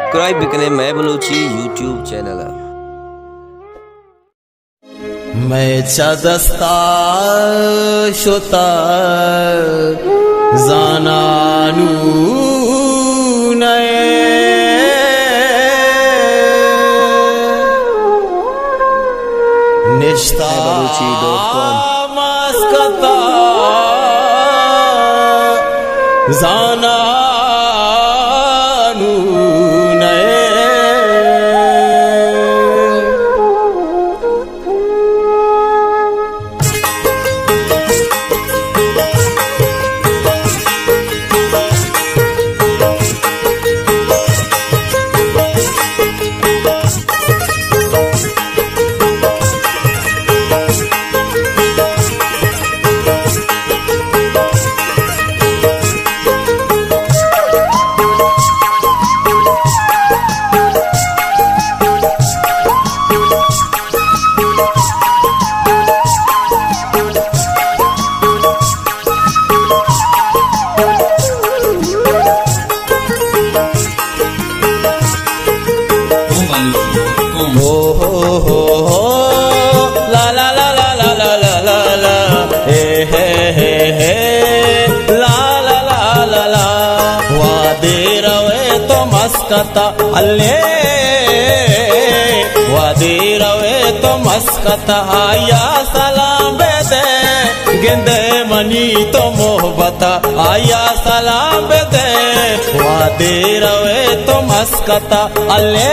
Subscribe भी करें मैं बलोची यूट्यूब चैनल। मैं दस्ता शोता जानानू नए निष्ठा मस्कता जानानू नए मस्कता अल्ले वादी रवे तो मस्कता आया सलाम बेदे गिंदे मनी तो मोहब्बता आया सलाम बेदे वादी रवे तो मस्कता अल्ले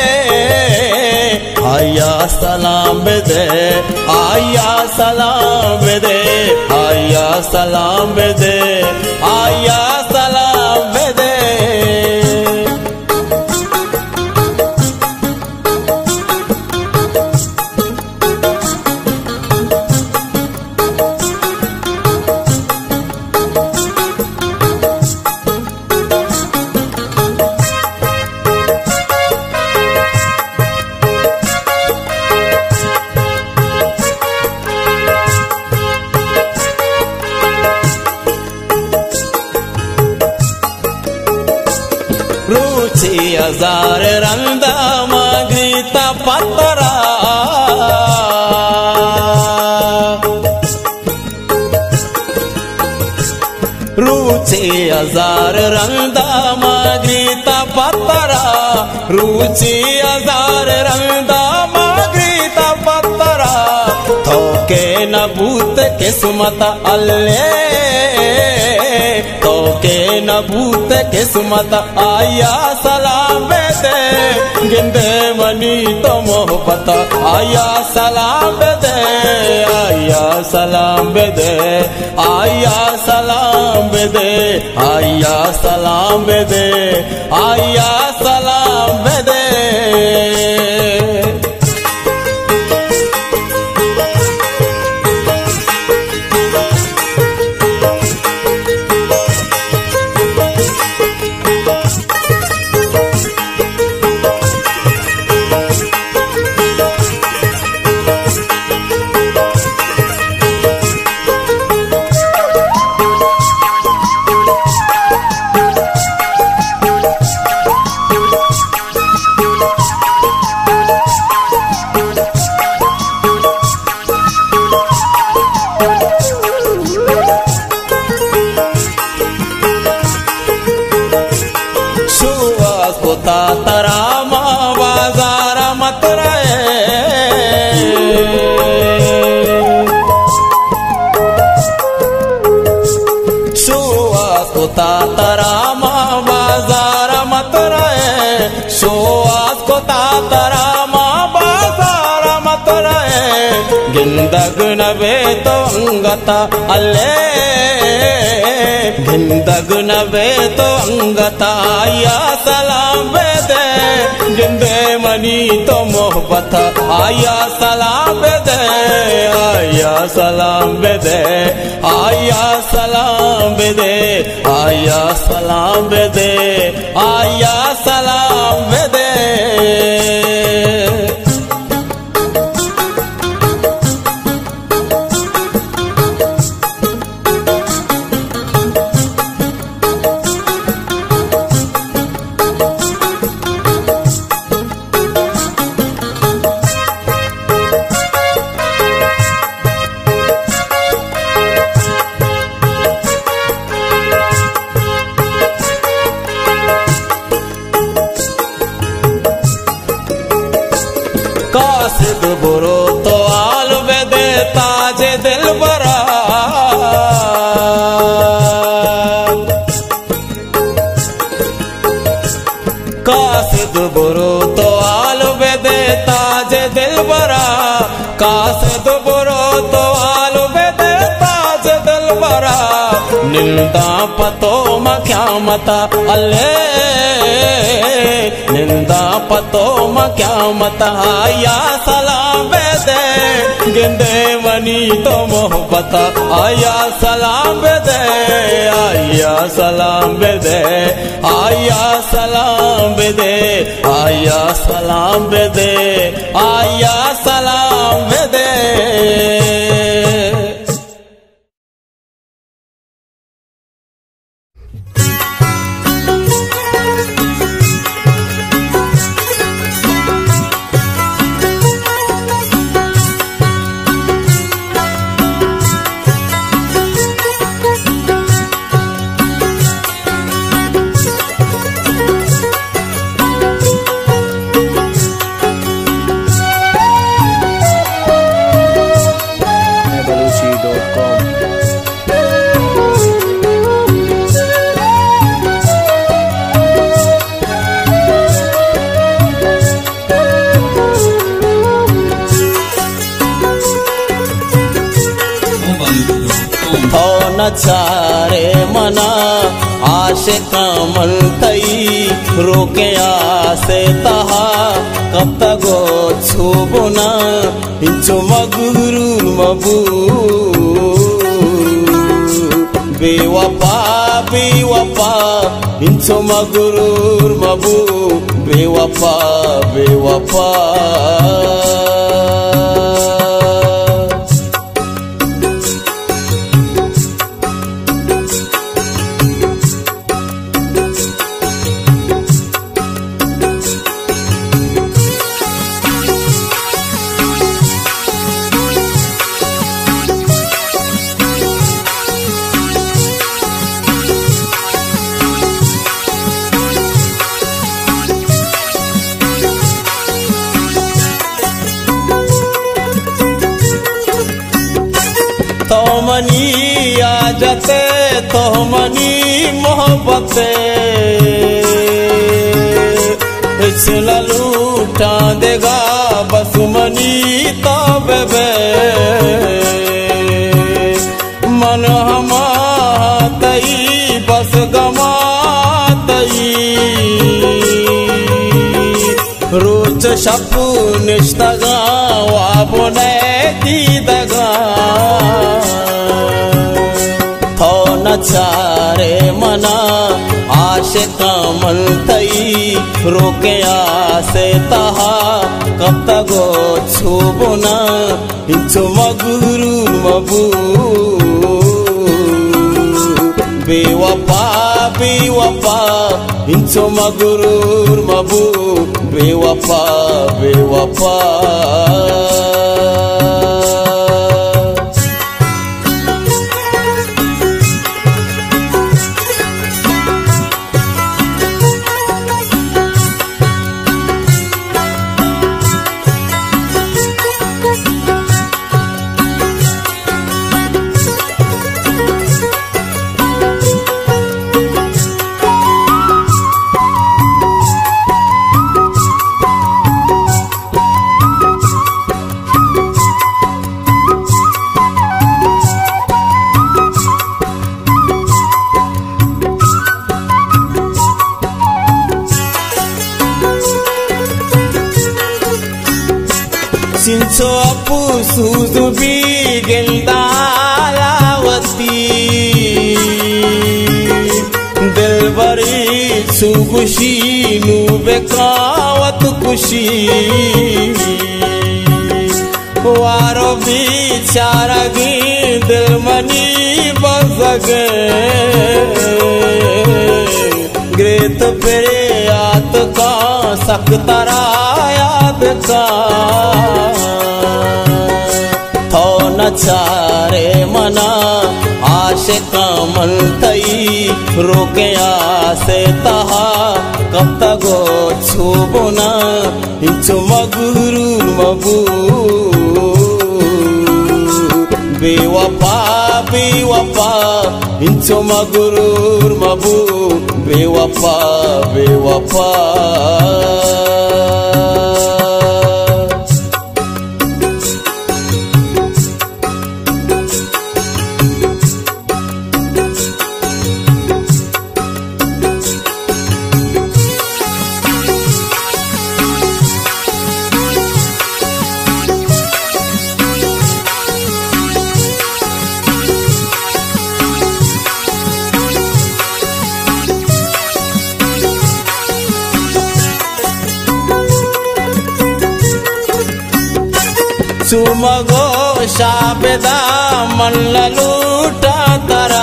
आया सलाम बेदे आया सलाम बेदे आया सलाम बेदे आया सलाम बेदे रुचि हजार रंदा मागीता पतरा रुचि हजार रंदा मागीता पतरा रुचि हजार रंदा मागीता पतरा थोके न भूत किस्मत अल्ले के नबूत किस्मत आया सलाम बेदे गिंदे मनी तो मोहब्बत आया सलाम बेदे आया सलाम बेदे आया सलाम बेदे आया सलाम बेदे आया सलाम बेदे तरामा बाजार मत रहे सुवास कोता तरामा बाजार मत रहे सुवास कोता तरामा बाजार मत रहे गिंदग नबे तो अंगता अल्ले गिंदग नबे तो अंगता आया सलाम बेदे गिंदे मनी तो मोहब्बत आया सलाम बेदे आया सलाम बेदे आया सलाम बेदे आया सलाम बेदे आया सलाम बेदे कासिद बुरो तो आल बेदे ताजे दिल बरा कासिद बुरो तो आल बेदे ताजे दिल बरा कासिद बुरो तो आल बेदे ताजे दिल बरा निंदा पतो क्या मता अल्ले निंदा पतो क्या मता या सलाम दे गिंदे मनी तो मोहब्बत आया सलाम दे आया सलाम दे आया सलाम दे आया सलाम दे आया सलाम दे चारे मना आशिक मन तई रोके आसे तहा कब तक छुबना इंचो मगुरु मबू बेवफा बेवफा इंचो मगुरु मबू बेवफा बेवफा तोमनी आजते तोमनी मोहब्बते पिछला लूटा देगा बस मनी तो बेबे मन हमा तई बस गमा तई रोज शपू निष्ठगा वाबने की दगा चारे मना आशिक मन तई रोके आसे तहा कब तक छुबना इंचो मगुरु मबू बेवफा बेवफा इंचो मगुरु मबू बेवफा बेवफा सिंचो अपू सुजुबी गिल्दालावती दिलबरी सुगुशी नु बेकावत खुशी वारो बिचारगी दिलमनी बजगे ग्रेत पेरे आत का सकतरा याद का थो न चारे मना आशिक मन तई रोके आसे तहा कब तक छुबोना हिंचो मगुरु मबू बेवफा बेवफा हिंचो मगुरुर मबू बेवफा बेवफा सुमगो शाबेदा मन लूटा तरा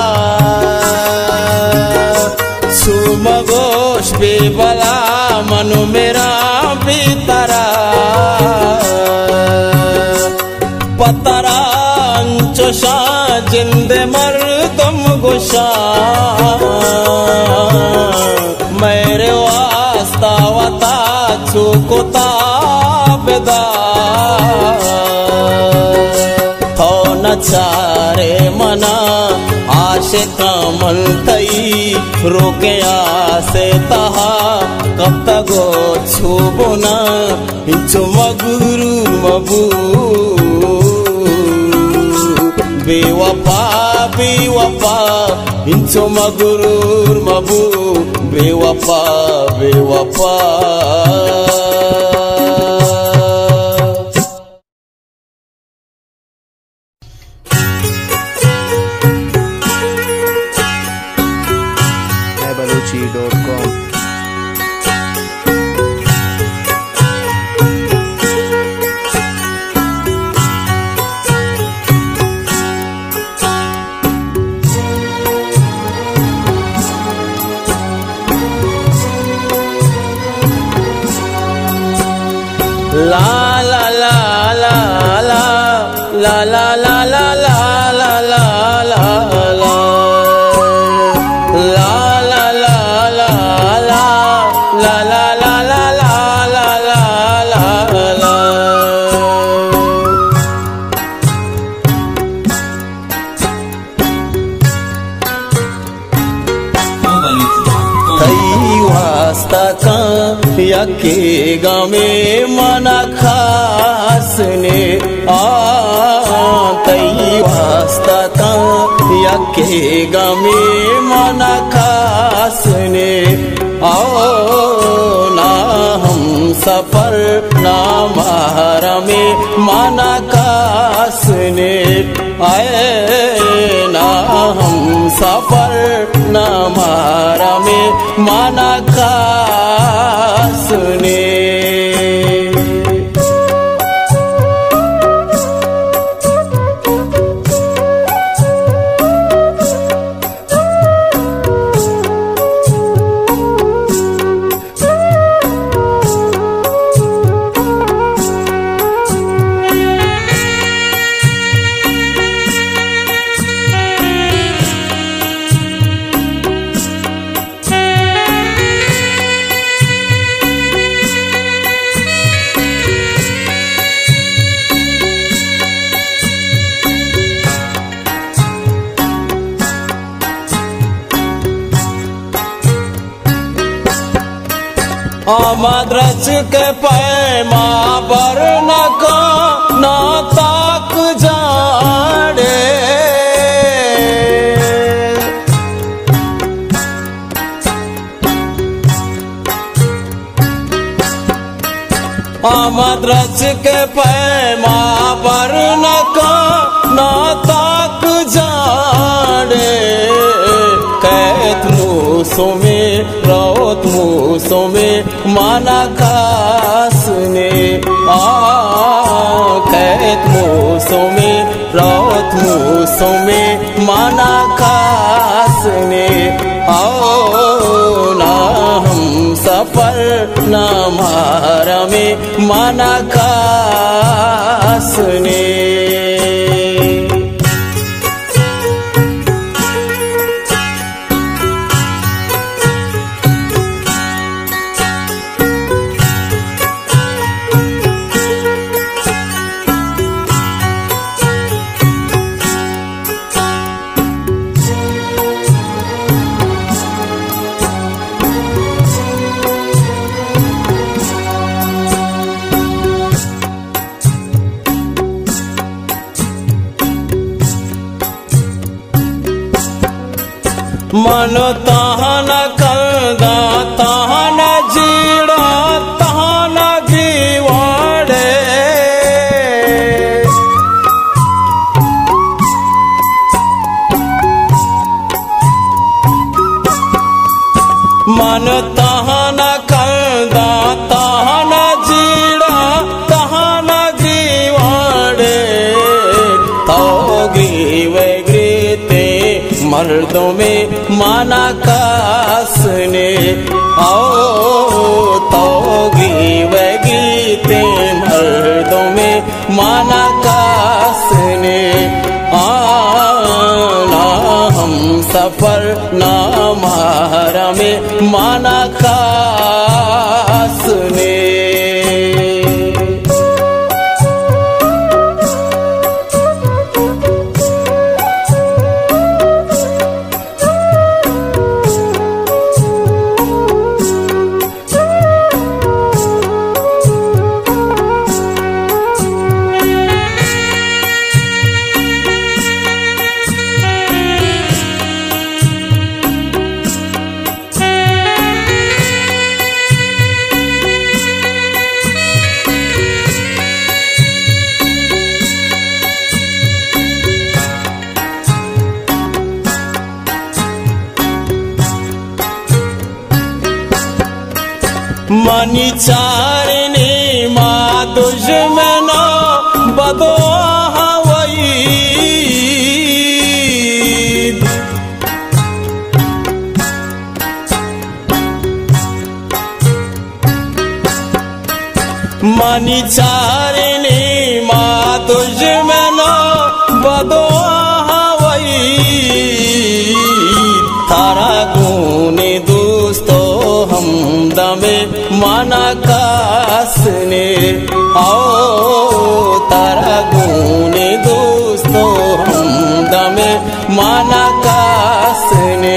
सुमगोश बेबला मनु मेरा भीतरा पतरा अंचोशा जिंदे मर्दम गोशा मेरे वास्ता वता चुकोता बेदा चारे मना आशे कमल तई रोके आसे तहा कब तक छुबोना हिंचो मगुरु मबू बेवफा बेवफा हिंचो मगुरु मबू बेवफा बेवफा balochi.com La la la la la la la la la la la la la la यके गामे मना खासने तई वास्ता का यके गामे मना खासने आओ ना हम सफर ना मारा में मना खासने आए ना हम सफर ना मारा में मना खासने आमद्रच के पैमा पर न का न ताक जाड़े आमद्रच के पैमा पर न का न ताक जाड़े कैत मूसों में रावत मूसों में माना खासने कैत मूसों में रावत मूसों में माना खासने आओ ना हम सफर ना मारा में माना खासने मन तहन कंदा तहन जीड़ा तहन गीवाड़े मन तहन कंदा तहन जीड़ा तहन गीवाड़े तो गीवे गीते मर्दों में माना कासने आओ तो गीवे गीते मर्दों में माना कासने आना हम सफर ना मारा में माना कासने मनी चारने माँ दुश्मना बदो हवई मनी चारने माँ दुश्मना बदो हवई तारा गुने दोस्तों हम दमे माना कासने आओ तारा गुने दोस्तों हम दमे माना कासने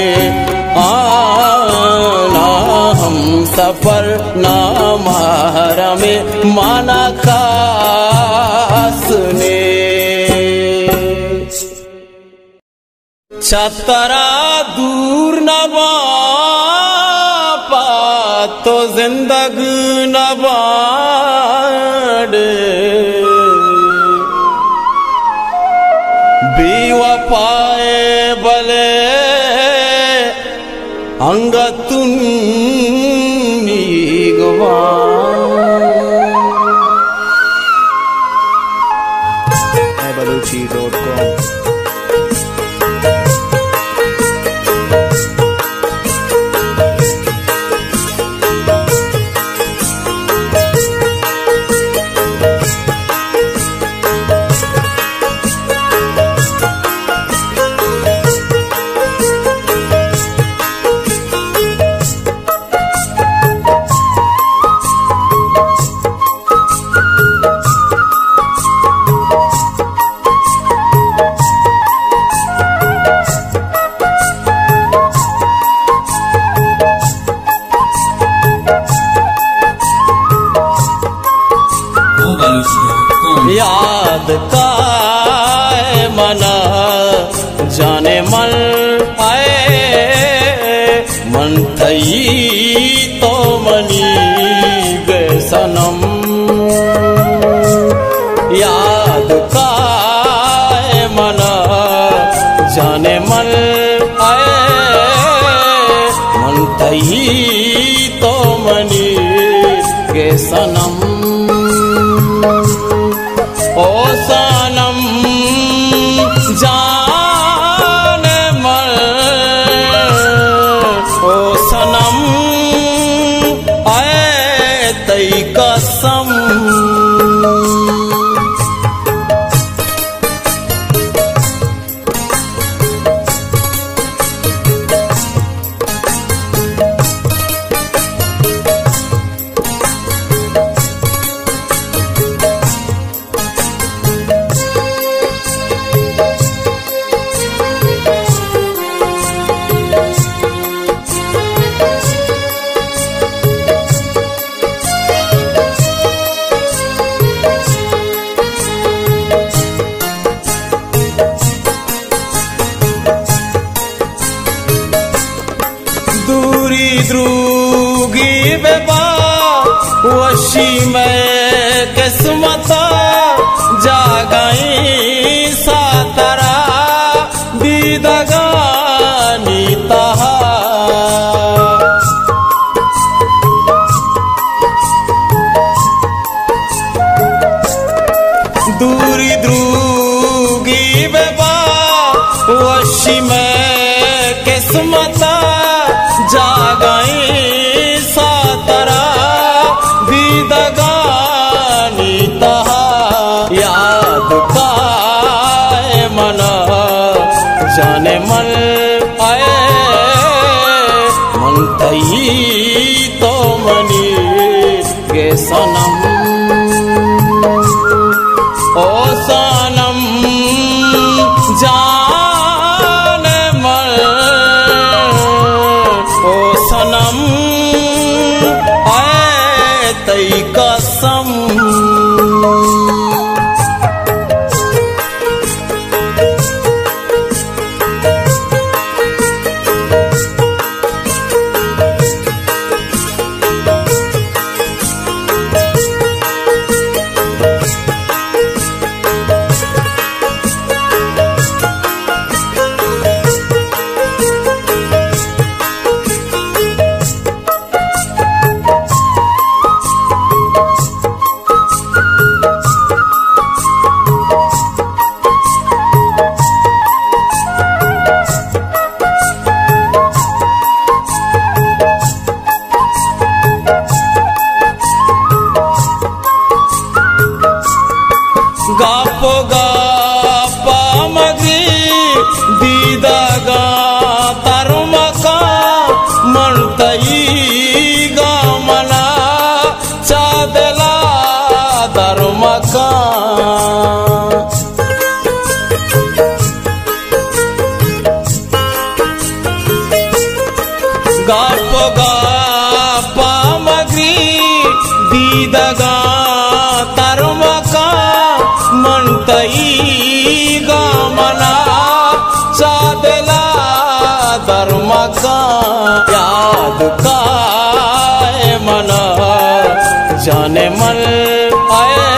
आना हम सफर ना मारा में माना कासने छतरा दूर न बापा तो जिंदग न बाड़े बेवफाए बले अंगतुन balochi.com याद का मना जाने मन आए मन थई तो मनी गे सनम याद का मना जाने मन आए मन थई तो मनी गे सनम ओ सनम जान मर ओ सनम आए तई कसम सनम, ओ सनम जाने मन, ओ सनम ऐ तई कसम। गापो गापा मगी दीदागा तरुमका मनतई गामना चादला धर्मका। गापो गापा मगी दीदागा मनतई गामना चादला धर्मका। याद काय मना जाने मन आए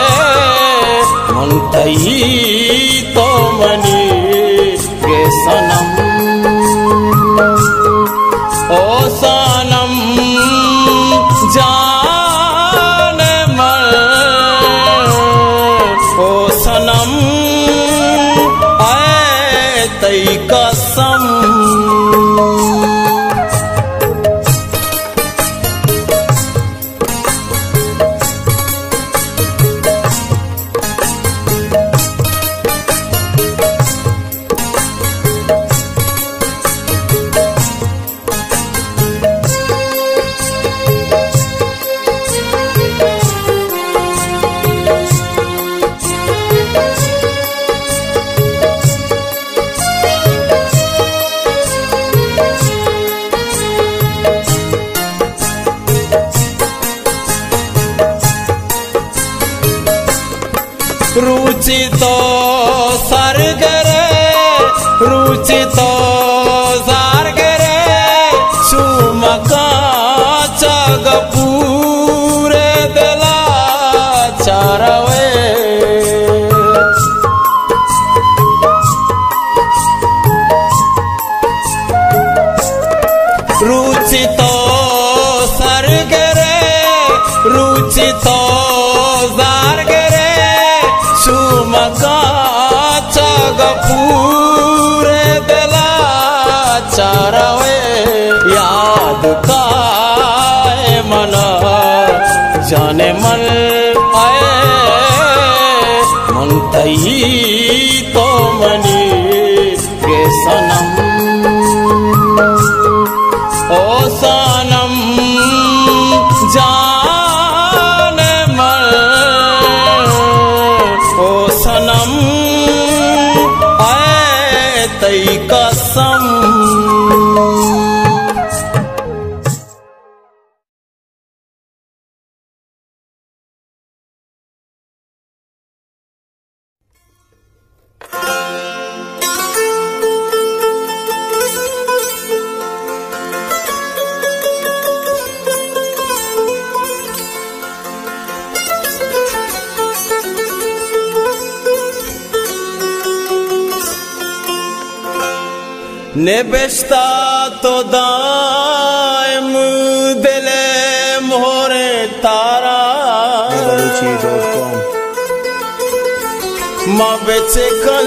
मनतई तो मनी गे सनम, ओ सनम जाने मन, ओ सनम ऐ तई कसम। रुचि तो सर्ग रे, रुचि तो सर्ग रे, सुमका चग पूरे दिला चारवे। रुचि तो सर्ग रे, रुचि तो सर्ग रे, सुमका चग पूरे दिला चारवे। याद काय मना जाने मन आए मनतई तो मनी गे सनम, ओ सनम जाने मन, ओ सनम ऐ तई कसम। नेबेस्ता तो दायम दिले मोरे तारा, माँ बेचे कल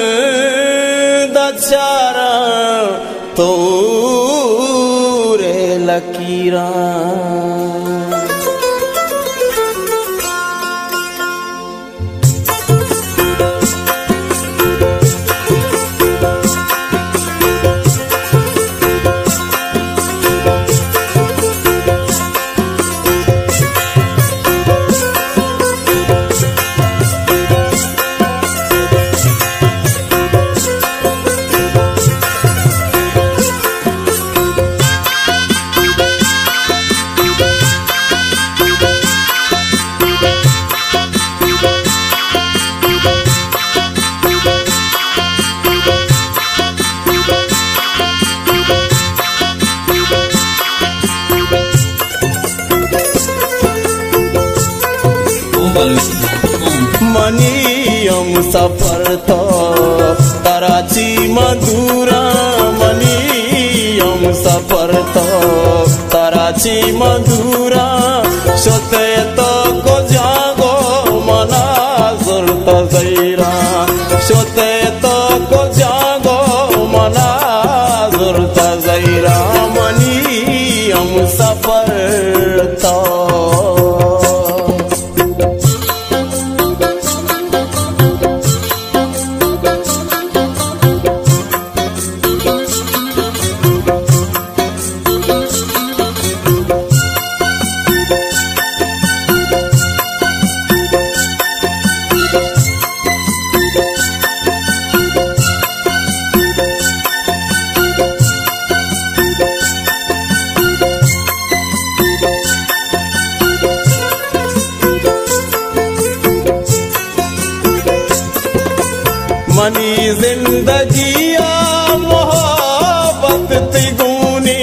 दचारा तो रे लकीरा। मनियम सफर तो कराची मधुरा मनियम सफर तो कराची मधुरा सोते तो को जागो मना जुर्त जैरा सोते तो को जागो मना जुर्त जैरा मनियम सफर तो मनी जिंदगिया मोहब्बत तिगुनी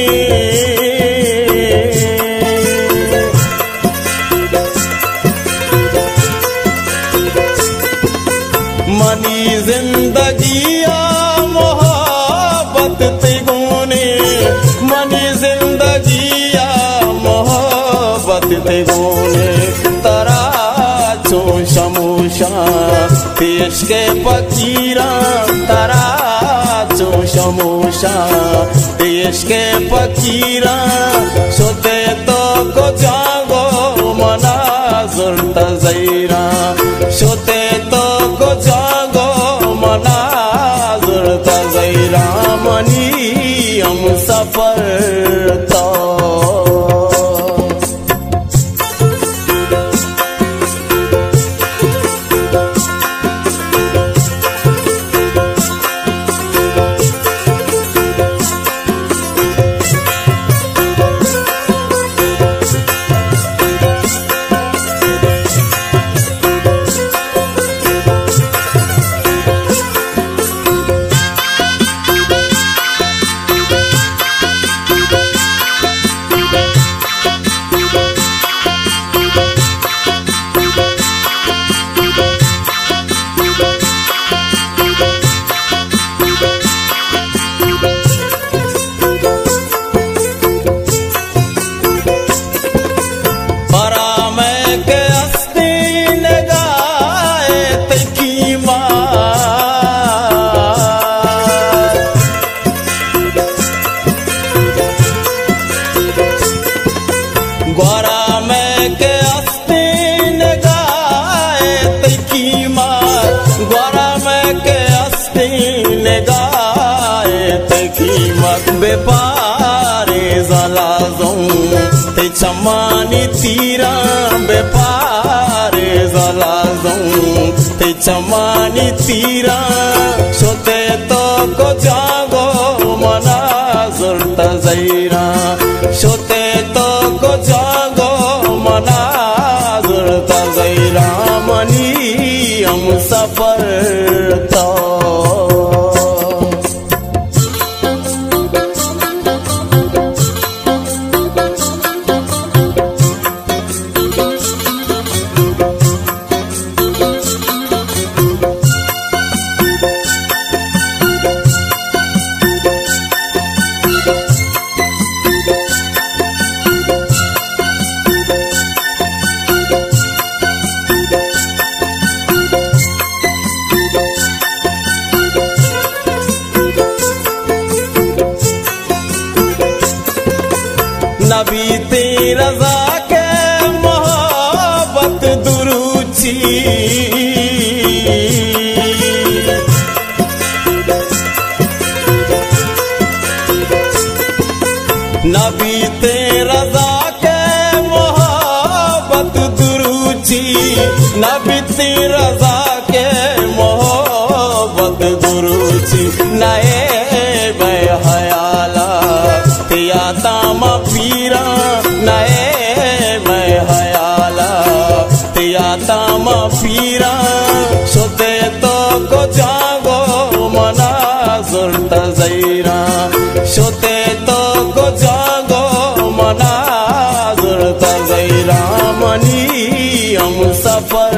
मनी जिंदगिया मोहब्बत तिगुनी मनी जिंदगिया मोहब्बत तिगुनी तरा चो शमूशा देश के फकीरा तरा चो शमूशा देश के फकीरा सोते तो को जागो मना जुर्त जैरा सोते तो को जागो मना जुर्त जैरा मनियम सफर तो ग्वारा में के अस्तीन गाए तकी मार ग्वारा में के अस्तीन गाए तकी मार बेपारे जलाजों ते चमानी तीरा बेपारे जलाजों ते चमानी तीरा सोते तो को जागो मना जुर्त जैरा सोते तो को जागो मना जुर्त जैरा मनियम सफर तो नबी तेरा जाके मोहब्बत दुरूची नबी तेरा जाके मोहब्बत दुरूची नबी तेरा जाके मोहब्बत दुरूची नए हयाला तिया तामा पीरा नए मैं हयाला तिया तामा पीरा सोते तो को जागो मना जुर्त जैरा सोते तो को जागो मना जुर्त जैरा मनियम सफर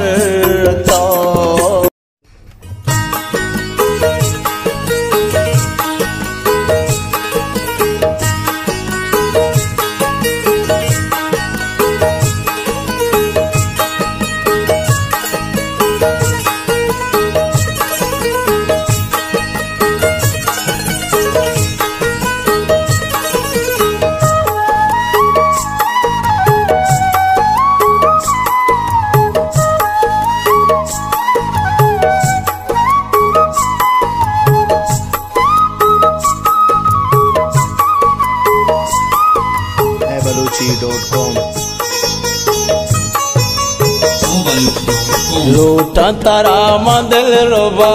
लूटा तारा मंदिर रोबा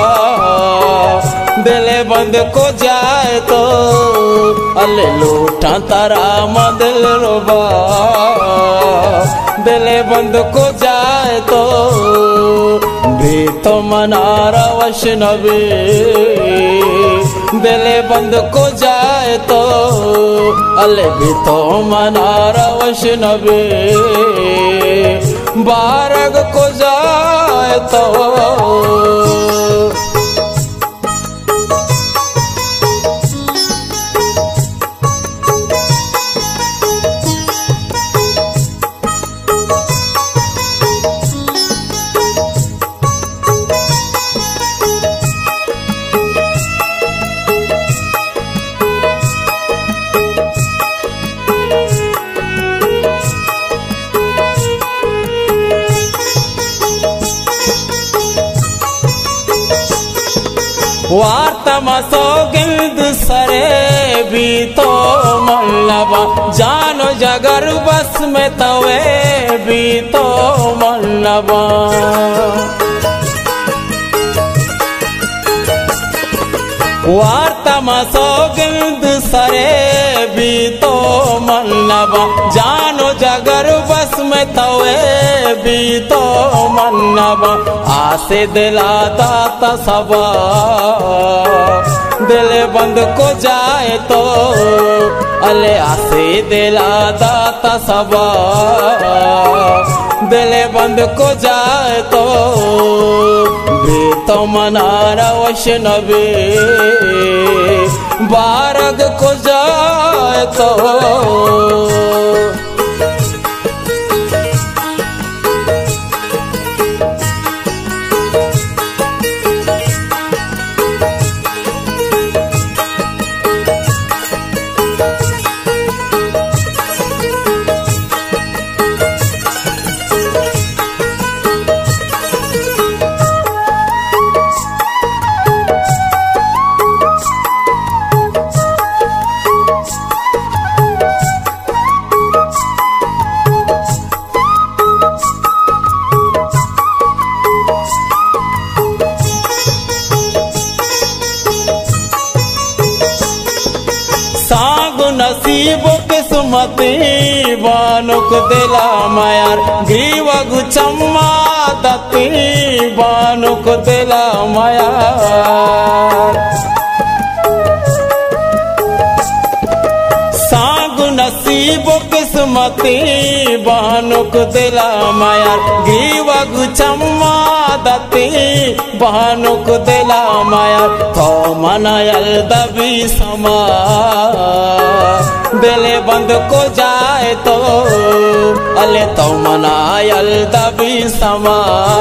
बेले बंद को जाए तो अले लूटा तारा मंदिर रोबा बेले बंद को जाए तो भी तो मनारा वैष्णवी बेले बंद को जाए तो अले भी तो मनारा वैष्णवी बारग को जाए तो वार्तमसो गिल्द सरे भी तो मल्लबा जानो जगर बस में तवे भी तो मल्लबा वार्तमसो गिल्द सरे भी तो मल्लबा जानो जगर बस में तवे भी तो मल्लबा आसे दिला दाता सबा दिल बंद को जाए तो अले आसे दिला दाता सबा दिल बंद को जाए तो भी तो मनारा वैष्णवी बारग को जाए तो नसीब किस्मती बानुक दिला मायार गीवगु चम्मा दती बानुक दिला मायार सागु नसीब किस्मती बानुक दिला मायार गीवगु चम्मा दती बानुक दिला मायार तो मनायल दबी समा बेले बंद को जाए तो अले तो मनायल दबी समा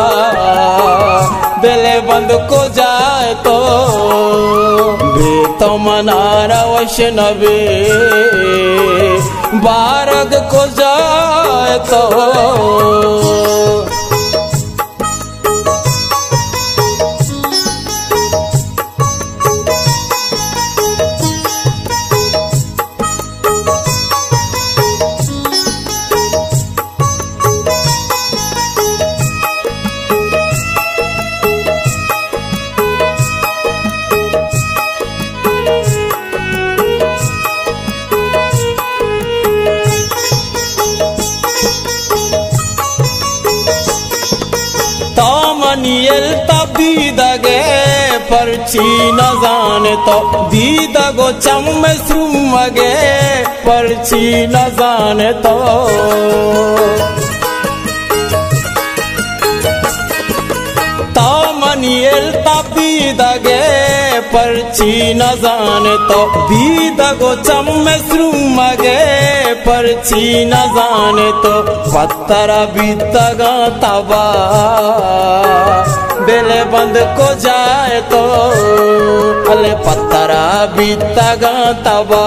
बेले बंद को जाए तो भी तो मनारा वैष्णवी बारग को जाए तो नियल तभी दगे परची न जाने तो दीदगो चम सुमगे परची न जाने तो मनियल तभी दगे परची न जाने तो दीदगो चम सुमगे परची न जाने तो पत्थर बीतगा तबा बेले बंद को जाए तो अले पत्थरा बीतगा तबा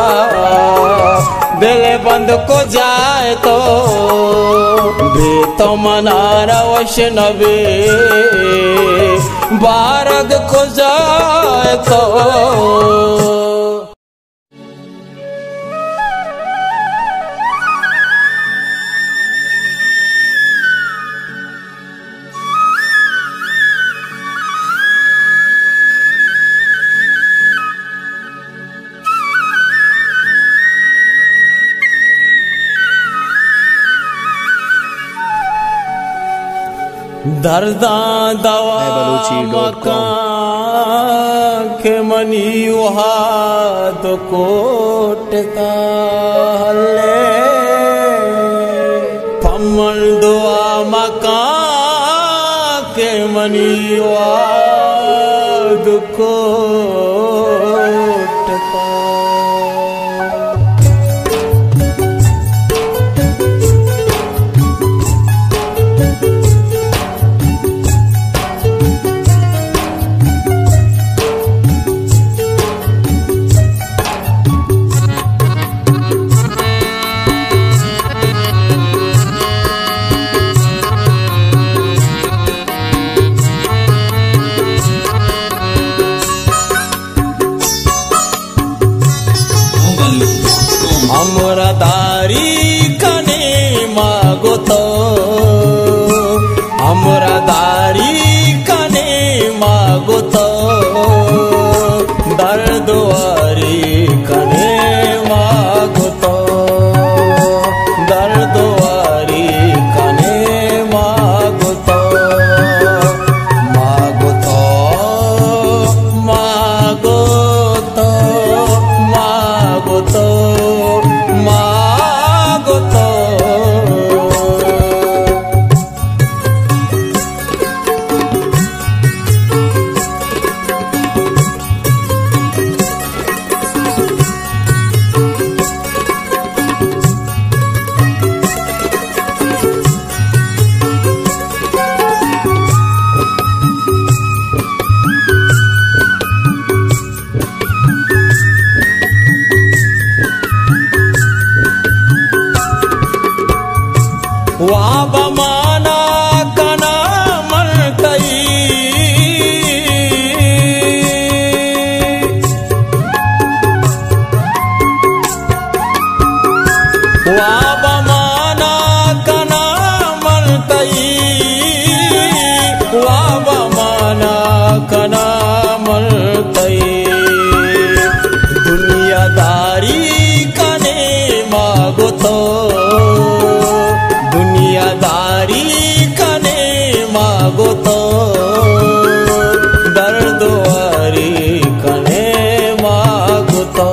बेले बंद को जाए तो भी तो मनारा वैष्णवी बारग को जाए तो दर्दा दवा मकान के मनी वहाद कोटता हल्ले पम्मल दुआ मकान के मनी वहाद कोटता हमरा दारी कने मागो तो हमरा दारी कने मागो तो दर्दवारी कने मागो तो दर्दवारी कने मागो तो मागो तो मागो तो मागो तो वाबमाना कना मलतई वाबमाना कना मलतई वाबमाना कना मलतई दुनियादारी कने मागो तो दुनियादारी कने मागो तो दर्दवारी कने मागो तो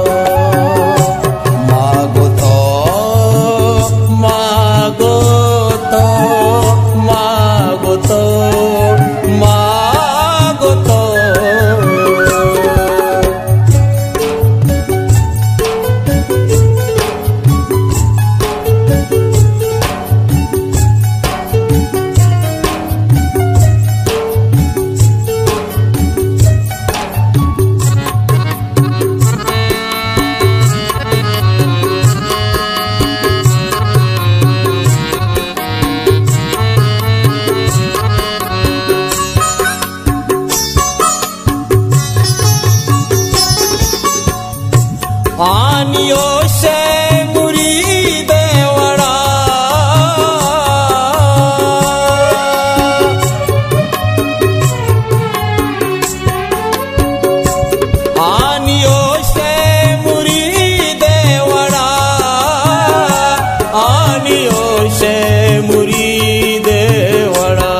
मागो तो मागो तो मागो तो मागो तो आनियो से मुरीद वड़ा आनियो से मुरीद वड़ा आनियो से मुरीद वड़ा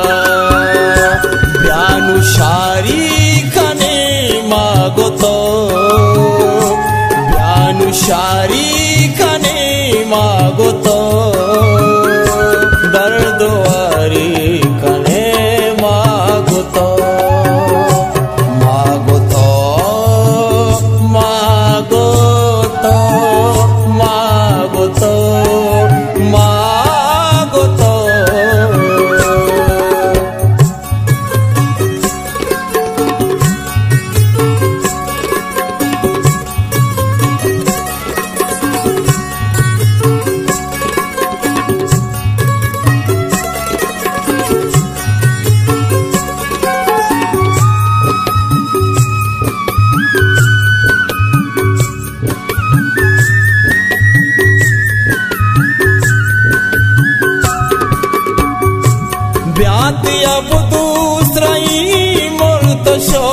ब्यानुशारी कने मागो तो शारी कने मागो तो दर्दवारी कने मागो तो मागो तो मागो तो मागो तो मागो तो अब दूसरी मुर्तशो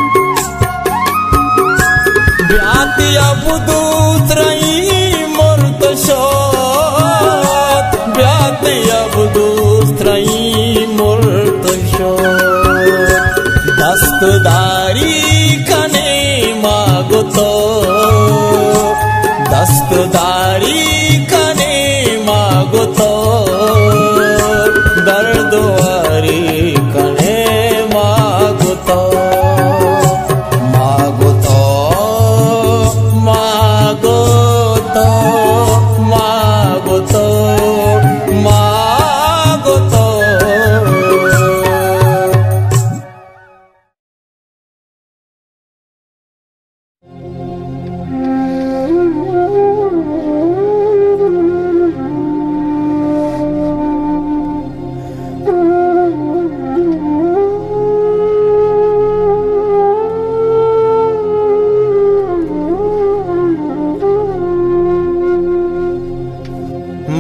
ब्याती अब दूसरी मुर्त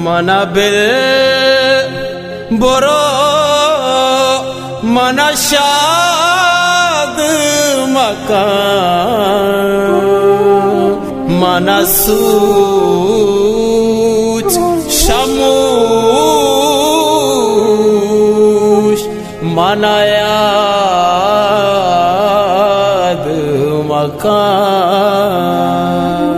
मन बिल बुरो मन शाद मकान मन सूच शमूश मन याद मकान।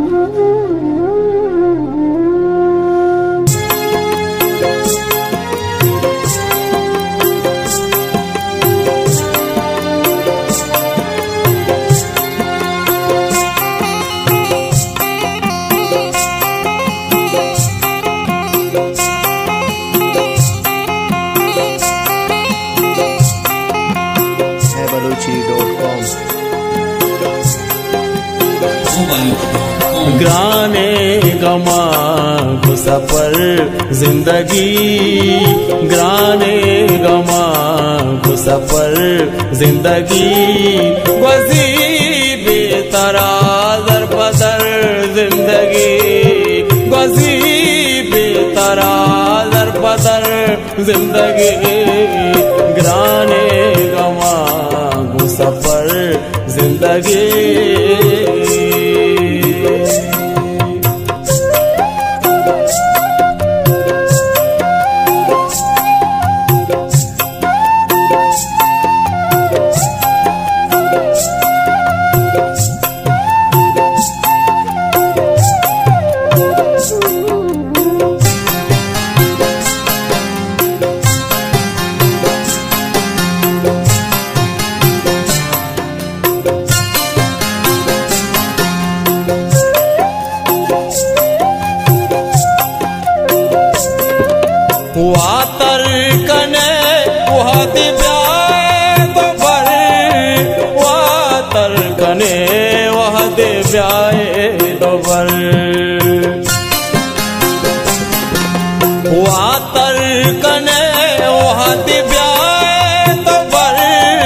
balochi.com ग्राने गमा को सफर जिंदगी, ग्राने गमा को सफर जिंदगी, वजी बेतराजर पदर जिंदगी, वजी बेतराजर पदर जिंदगी, ग्राने गमा को सफर जिंदगी। वातर कने वहद ब्याए दोबर, वातर कने वहद ब्याए दोबर, वातर कने वहद ब्याए दोबर,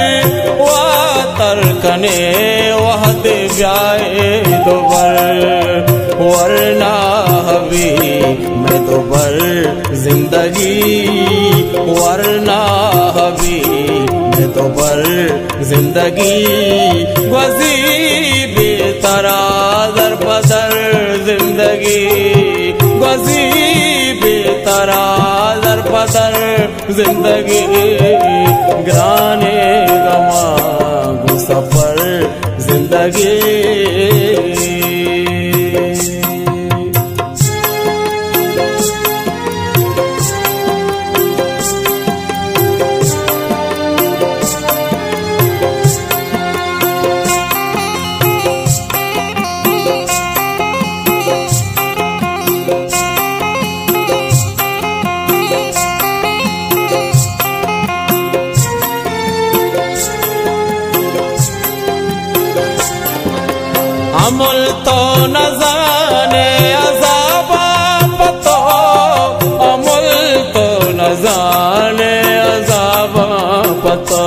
वातर कने वहद ब्याए दोबर, वरना हबी मैं दोबर जिंदगी, वरना हबी मैं दोबर जिंदगी, वजी बेतराजर पदर जिंदगी, वजी बेतराजर पदर जिंदगी, ग्राने गमा को सफर जिंदगी। अमल तो न जाने अज़ाबा पतो, अमल तो न जाने अज़ाबा पतो,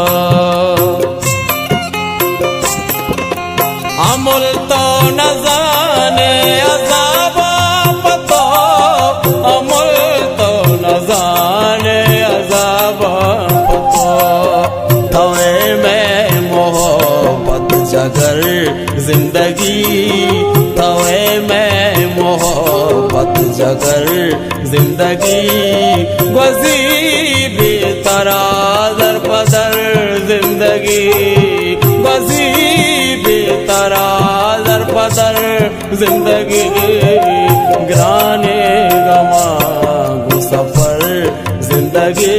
अमल तो न जाने अज़ाबा पतो, अमल तो न जाने अज़ाबा पतो, तवे में मोहब्बत जगर जिंदगी, तवे में मोहब्बत जगर जिंदगी, वजी बेतराजर पदर जिंदगी, वजी बेतराजर पदर जिंदगी, ग्राने गमा को सफर जिंदगी।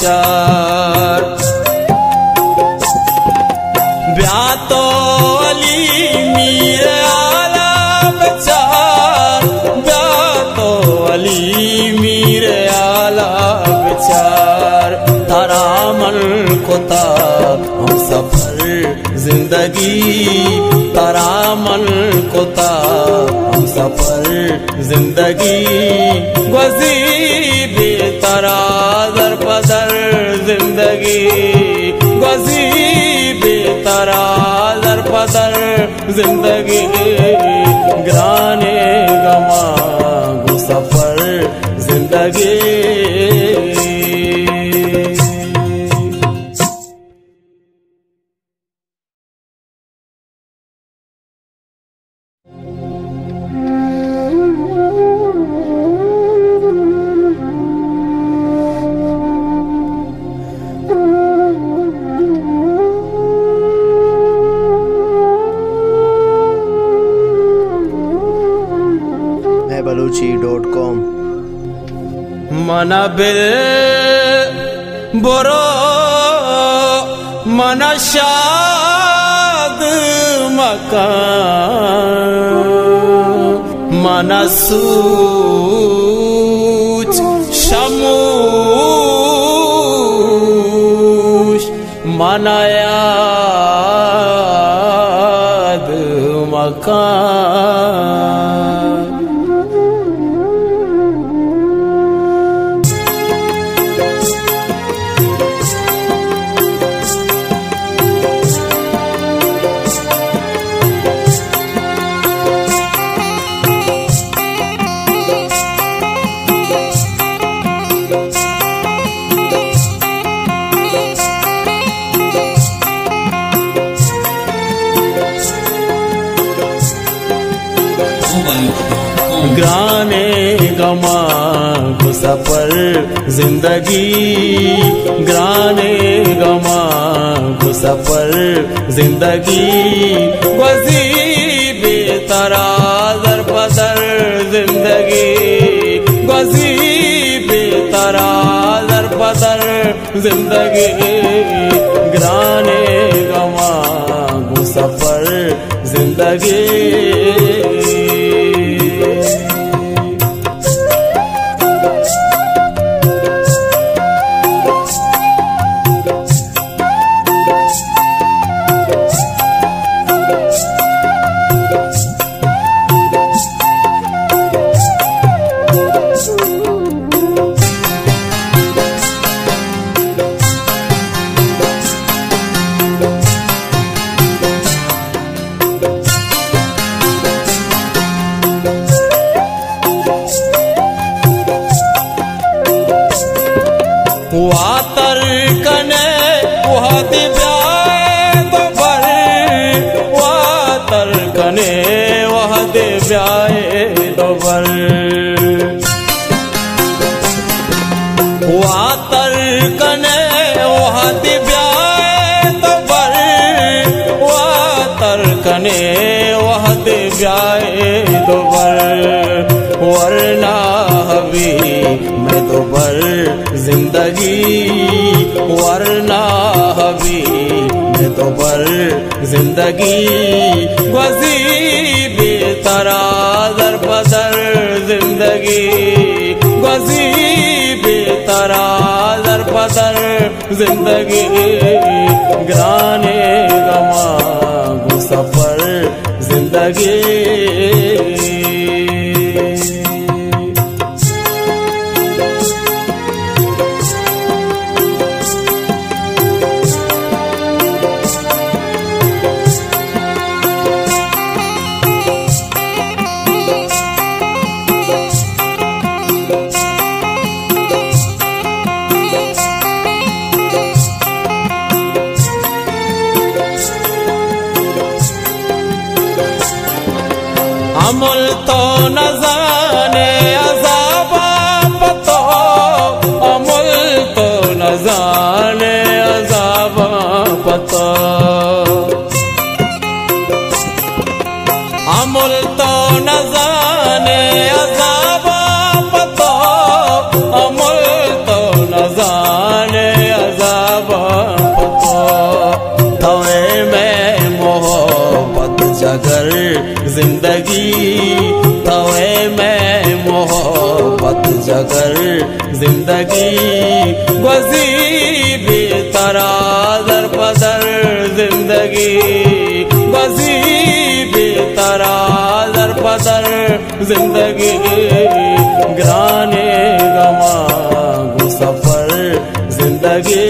बेचार ब्याह तो अली मीर आला बेचार ब्याह तो अली मीर आला बेचार तारा मन कोता हम सफर जिंदगी तारा मन कोता हम सफर जिंदगी वजीब तारा दर पदर जिंदगी वजीब तारा दर पदर जिंदगी ग्राने गमा गो सफर जिंदगी balochi.com मना बिल बोरो मना शाद मकान मना सूच शमूश मना याद मकान ग्राने गमा को सफर जिंदगी ग्राने गमा को सफर जिंदगी वजीब तारा दर पदर जिंदगी वजीब तारा दर पदर जिंदगी ग्राने गमा को सफर जिंदगी वातर कने वहद ब्याए दोबर वातर कने वहद ब्याए दोबर वातर कने वहद ब्याए दोबर वातर कने वहद ब्याए दोबर वरना हबी मैं दोबर जिंदगी वरना हबी मैं दोबर जिंदगी वजीब तारा दर पदर जिंदगी वजीब तारा दर पदर जिंदगी ग्राने गमा गो सफर जिंदगी अमल तो न जाने अज़ाबा पतो अमल तो न जाने अज़ाबा पतो अमल तो न जाने अज़ाबा पतो अमल तो न जाने जगर जिंदगी तवे में मोहब्बत जगर जिंदगी गुज़ी बेतरा दर पदर जिंदगी गुज़ी बेतरा दर पदर जिंदगी ग्राने गमा सफर जिंदगी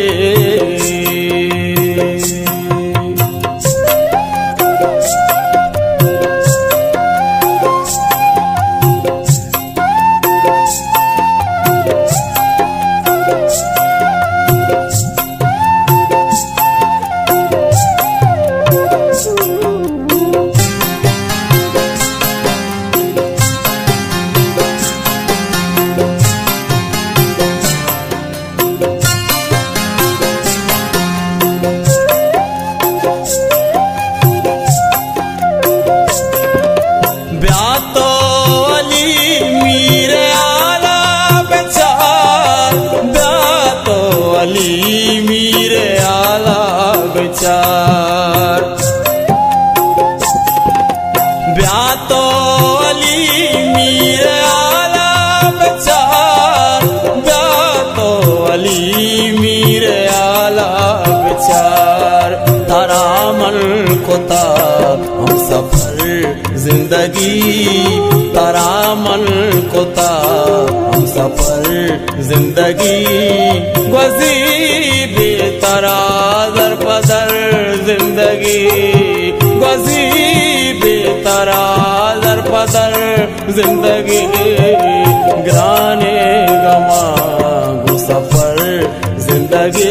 ब्यातो अली मीर आला बेचार ब्यातो अली मीर आला बेचार तारा मन कोता हम सफर जिंदगी तारा मन कोता हम सफर जिंदगी गुज़ी बेतरा दर पदर जिंदगी गुज़ी बेतरा दर पदर जिंदगी ग्राने गमा सफर जिंदगी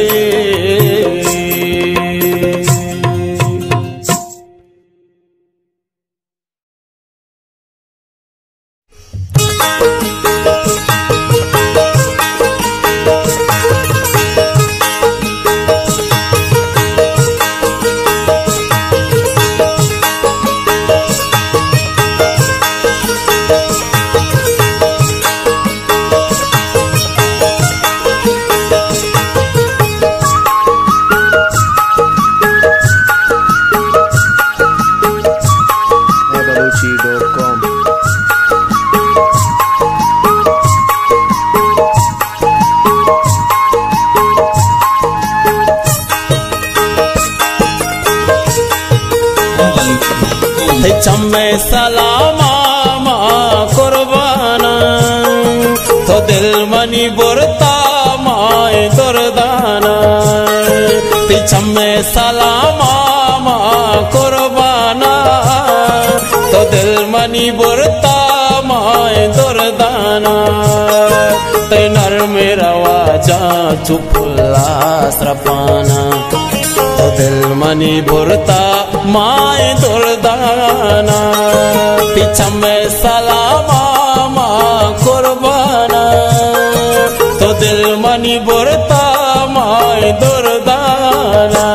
चम्मे सलामा माँ कुर्बाना तो दिल मनी बुरता माए दुर्दाना चम्मे सलामा माँ कुर्बाना तो दिल मनी बुरता माए दुर्दाना ते नर मेरा वाजा चुपला स्रपाना तो दिल मनी बुरता माए दुर्दाना पीछा में सलामा माँ कुर्बाना तो दिल मनी बुरता माए दुर्दाना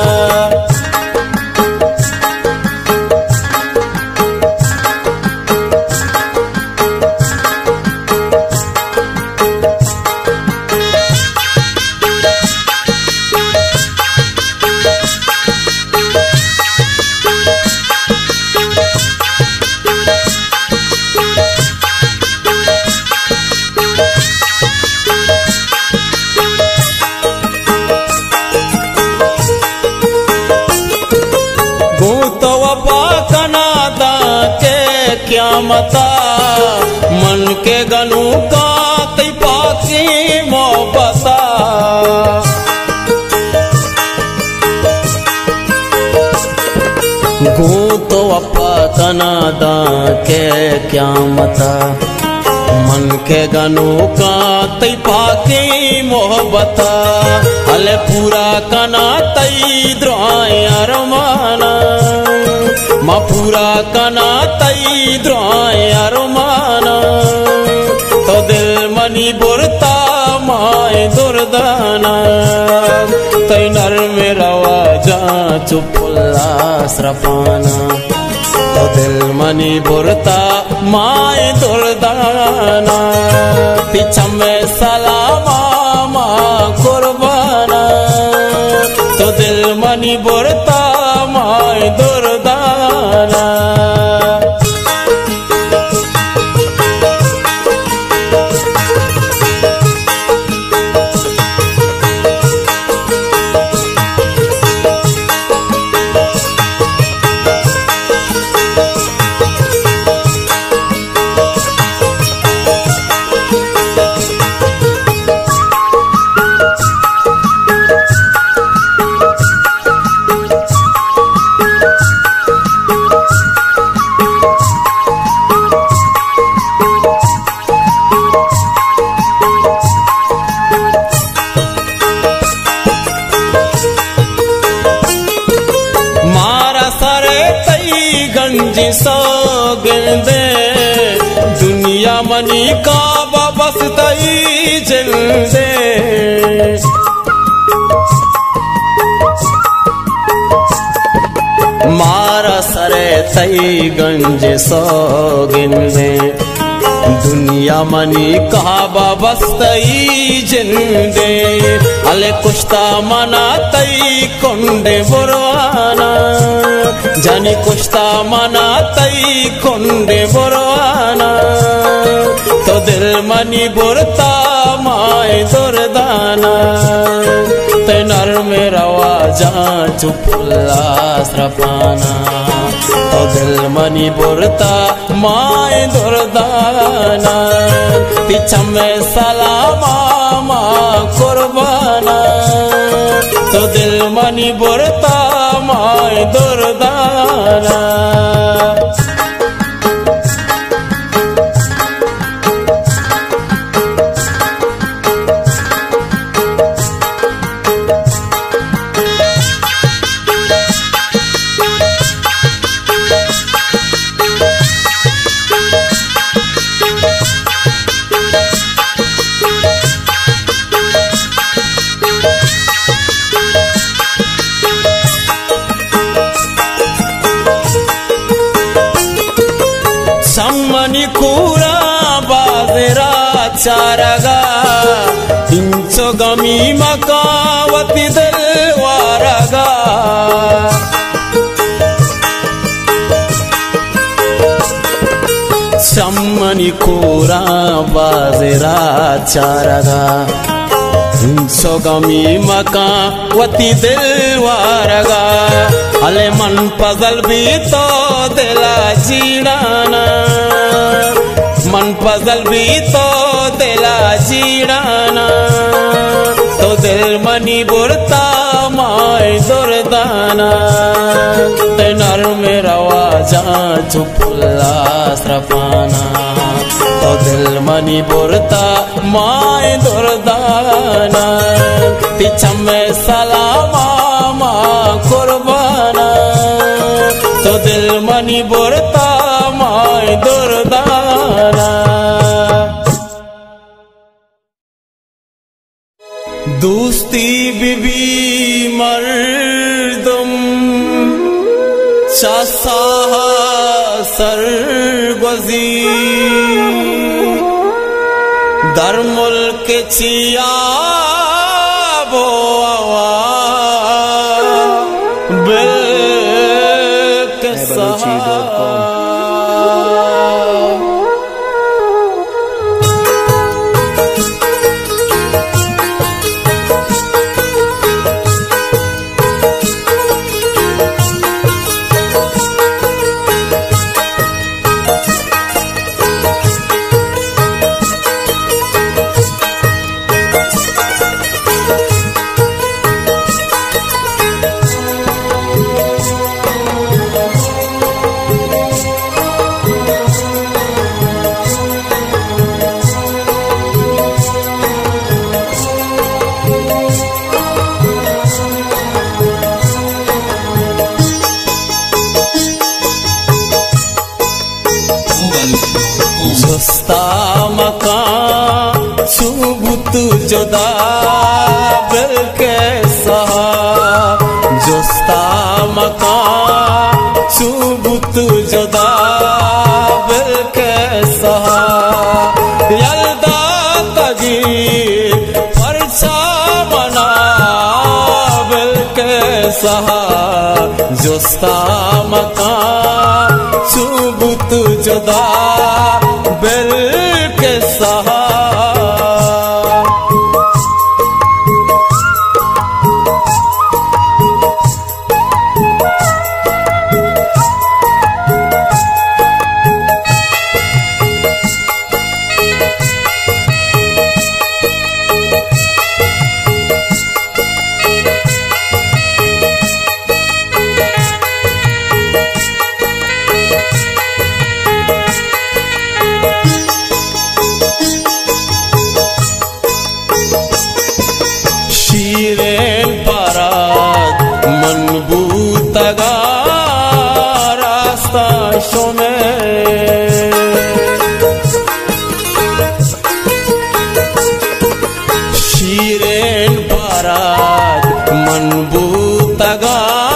क्या मता मन के गनु का तई पाकी मोहब्बता गो तो अपा कनादा के क्या मता मन के गनु का तई पाकी मोहब्बता हले पूरा कना तई द्रोय अरमाना माँ पूरा कना तई द्रोय अरमाना तो दिल मनी बुरता माए दुर्दाना तई नर में रवा जा चुपला स्रपाना तो दिल मनी बुरता माए दुर्दाना पीछा में सलामा माँ कुर्बाना तो दिल मनी बुरता माए दुर्दाना गंज सौगंदे दुनिया मनी का बस तई जल्दे मारा सरे तई गंज सौगंदे दुनिया मनी कहा बस तई जिंदे अले कुश्ता मना तई कोंडे बुरवाना जानी कुश्ता मना तई कोंडे बुरवाना तो दिल मनी बुरता माए दुर्दाना ते नर में रवा जा चुपला स्रफाना तो दिल मनी बुरता माए दुर्दाना पीछा में सलामा माँ कुर्बाना तो दिल मनी बुरता माए दुर्दाना सम्मनी कूरा बाजरा चारगा इंचो गमी मकावती दिलवारगा सम्मनी कूरा बाजरा चारगा इंचो गमी मकावती दिलवारगा अले मन पजल भी तो दिला जीड़ाना मन पजल भी तो दिला जीड़ाना तो दिल मनी बुरता माए दुर्दाना ते नर में रवा जा चुपला स्रफाना तो दिल मनी बुरता माए दुर्दाना पीछा में सलामा माँ कुर्बाना तो दिल मनी बुरता माए दुर्दाना दोस्ती बीबी मर्दम शाह सरगजी दर मुल्क छिया बो जोस्ता मकान सुबुत जुदा बिल के सहा जोस्ता मकान सुबुत जुदा बिल के सहा यल्दा तजी परचा मना बिल के सहा जोस्ता मकान सुबुत जुदा बिल के सहा रास्ताशों में। शीरेन बारात मनबूतगा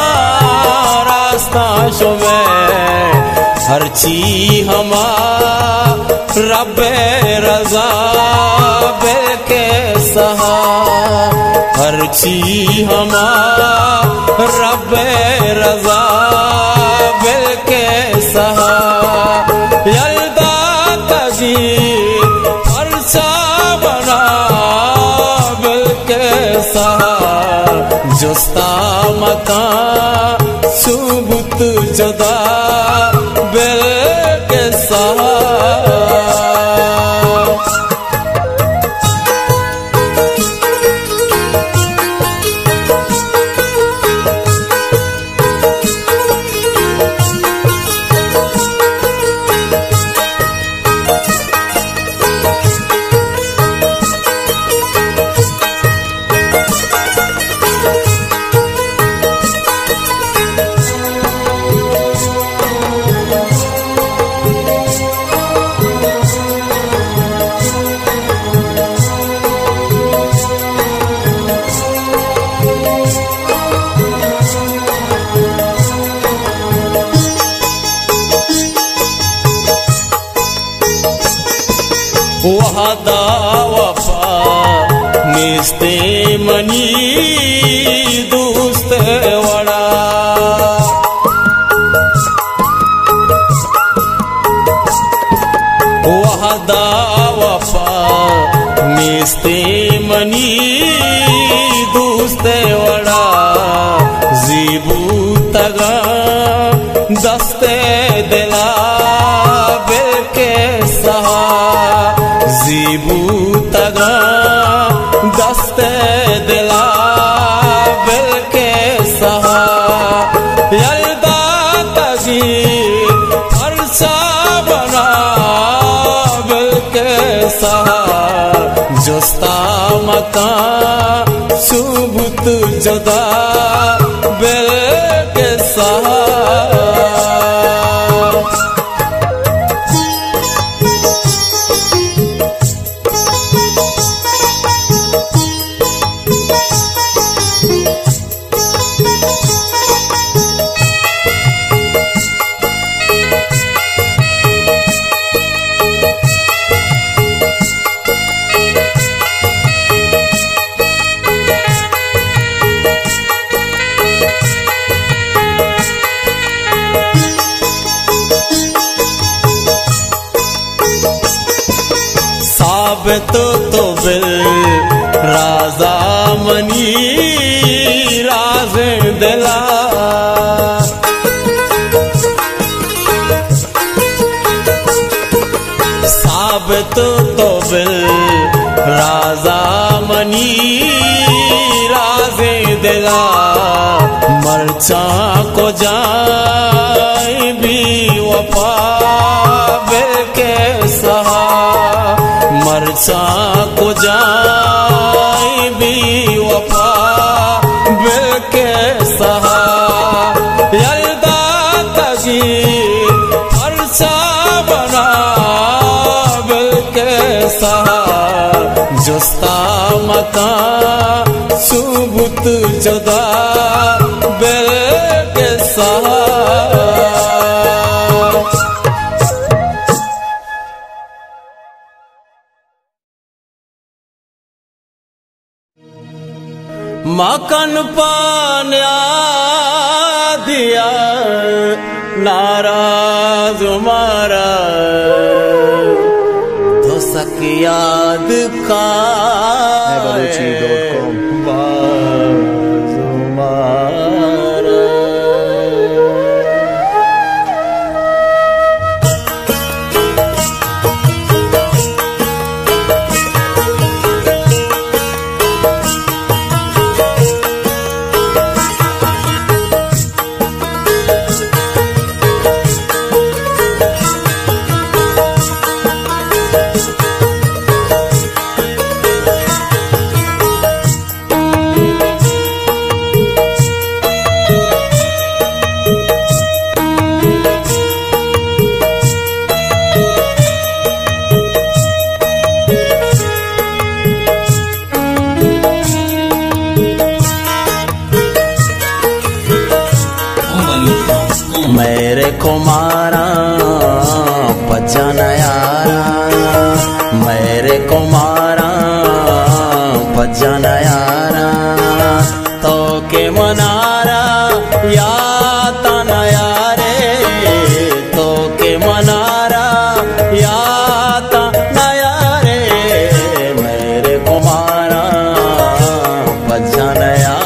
रास्ताशों में। हर चीज हमा रब्बे रजा बिल के सहा। हर चीज हमा रब्बे रजा बिल के सहा। यल्दा तजी फरसा बना बिल के सहा। जुस्ता मकान सुबुत जुदा बिल के सहा। वहदा वफा निस्ते मनी दोस्त वड़ा। वहदा वफा निस्ते मनी दोस्त वड़ा। जीबू तगा दस्ते दिला बिल के सहा। जीबू तगा दस्ते दिला बिल के सहा। यल्दा तजी फरसा बना बिल के सहा। जुस्ता मकान सुबुत जुदा बिल के सहा। तो बिल राजा मनी राज दिला। साबित तो बिल राजा मनी राज दिला। मरचा को जाए भी वफा बिल के सहा। मरचा को जाए भी वफा बिल के सहा। यल्दा तजी फरसा बना बिल के सहा। जुस्ता मकान सुबुत जुदा बिल के सहा। मकन पान्या दिया नाराज मारा। तो सक याद का balochi.com बाज मारा। मेरे कुमारा भजन यारा, मेरे कुमारा भजन यारा, तो के मनारा या तनया रे, तो के मनारा या तनया रे, मेरे कुमारा भजन यारा।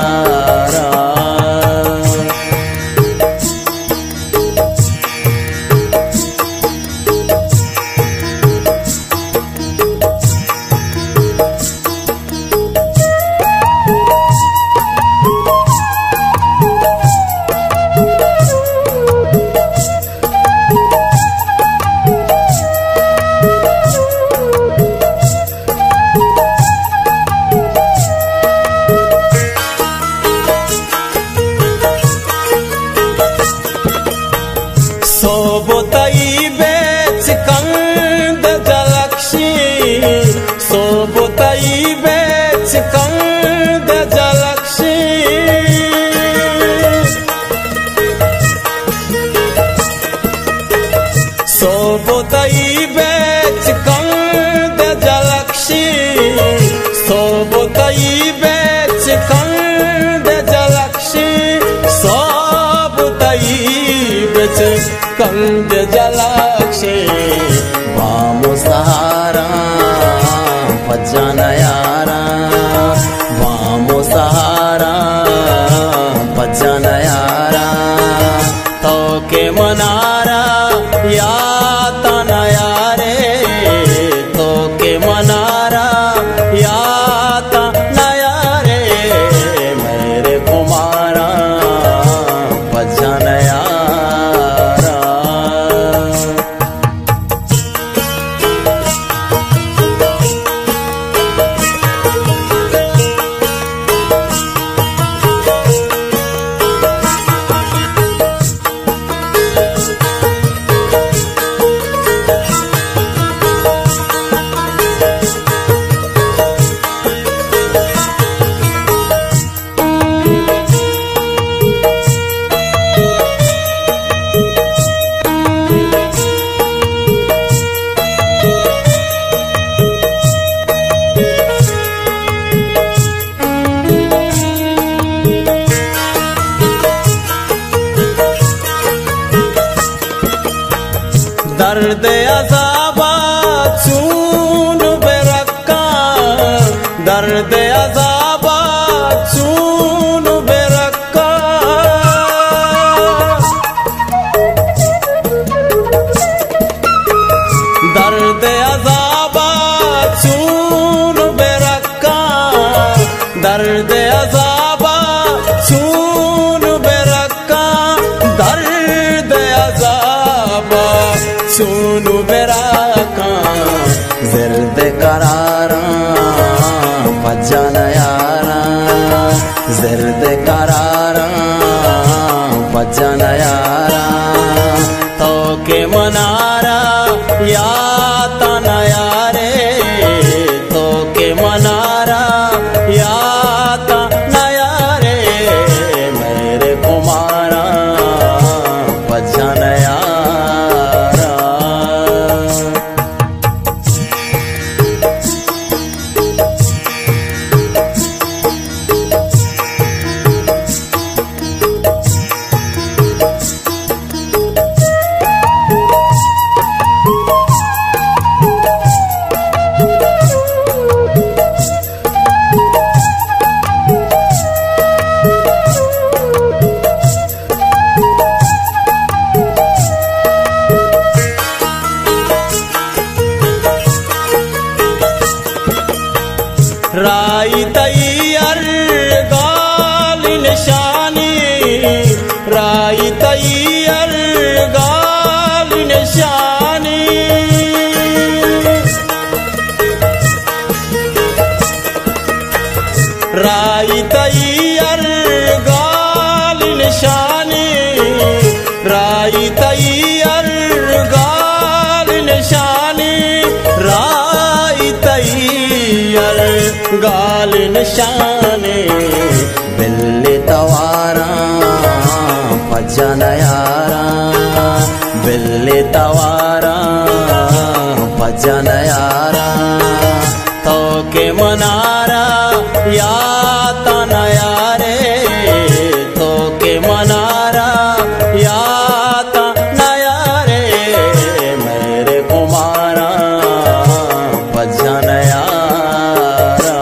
सोबतई बेच कंद जलक्षी, सोबतई बेच कंद जलक्षी, सोबतई बेच कंद जलक्षी, सोबतई बेच कंद जलक्षी, सोबतई बेच कंद जलक्षी, वामो सहारा भजन यारा, वामो सहारा भजन यारा, तो के मनारा या तनया रे, तो के मनारा या तनया रे, मेरे कुमारा भजन यारा। दर्द अज़ाबा चून बेरक्का, दर्द अज़ाबा चून बेरक्का, दर्द अज़ाबा चून बेरक्का, दर्द अज़ाबा चून बेरक्का, दर्द अज़ाबा सुनु बेराका, ज़िर्द करारा भजन यारा, ज़िर्द करारा भजन यारा, तो के मनारा या तनया रे, तो के मनारा या तनया रे, मेरे कुमारा भजन यारा। राई तैयार गाल निशानी, राई तैयार गाल निशानी, राई तैयार गाल निशानी, राई तैयार गाल निशानी, राई तैयार गाल निशानी, बिल्ली तवारा भजन यारा बिल्ली तवारा भजन यारा तो के मनारा या तनया रे तो के मनारा या तनया रे मेरे कुमारा भजन यारा।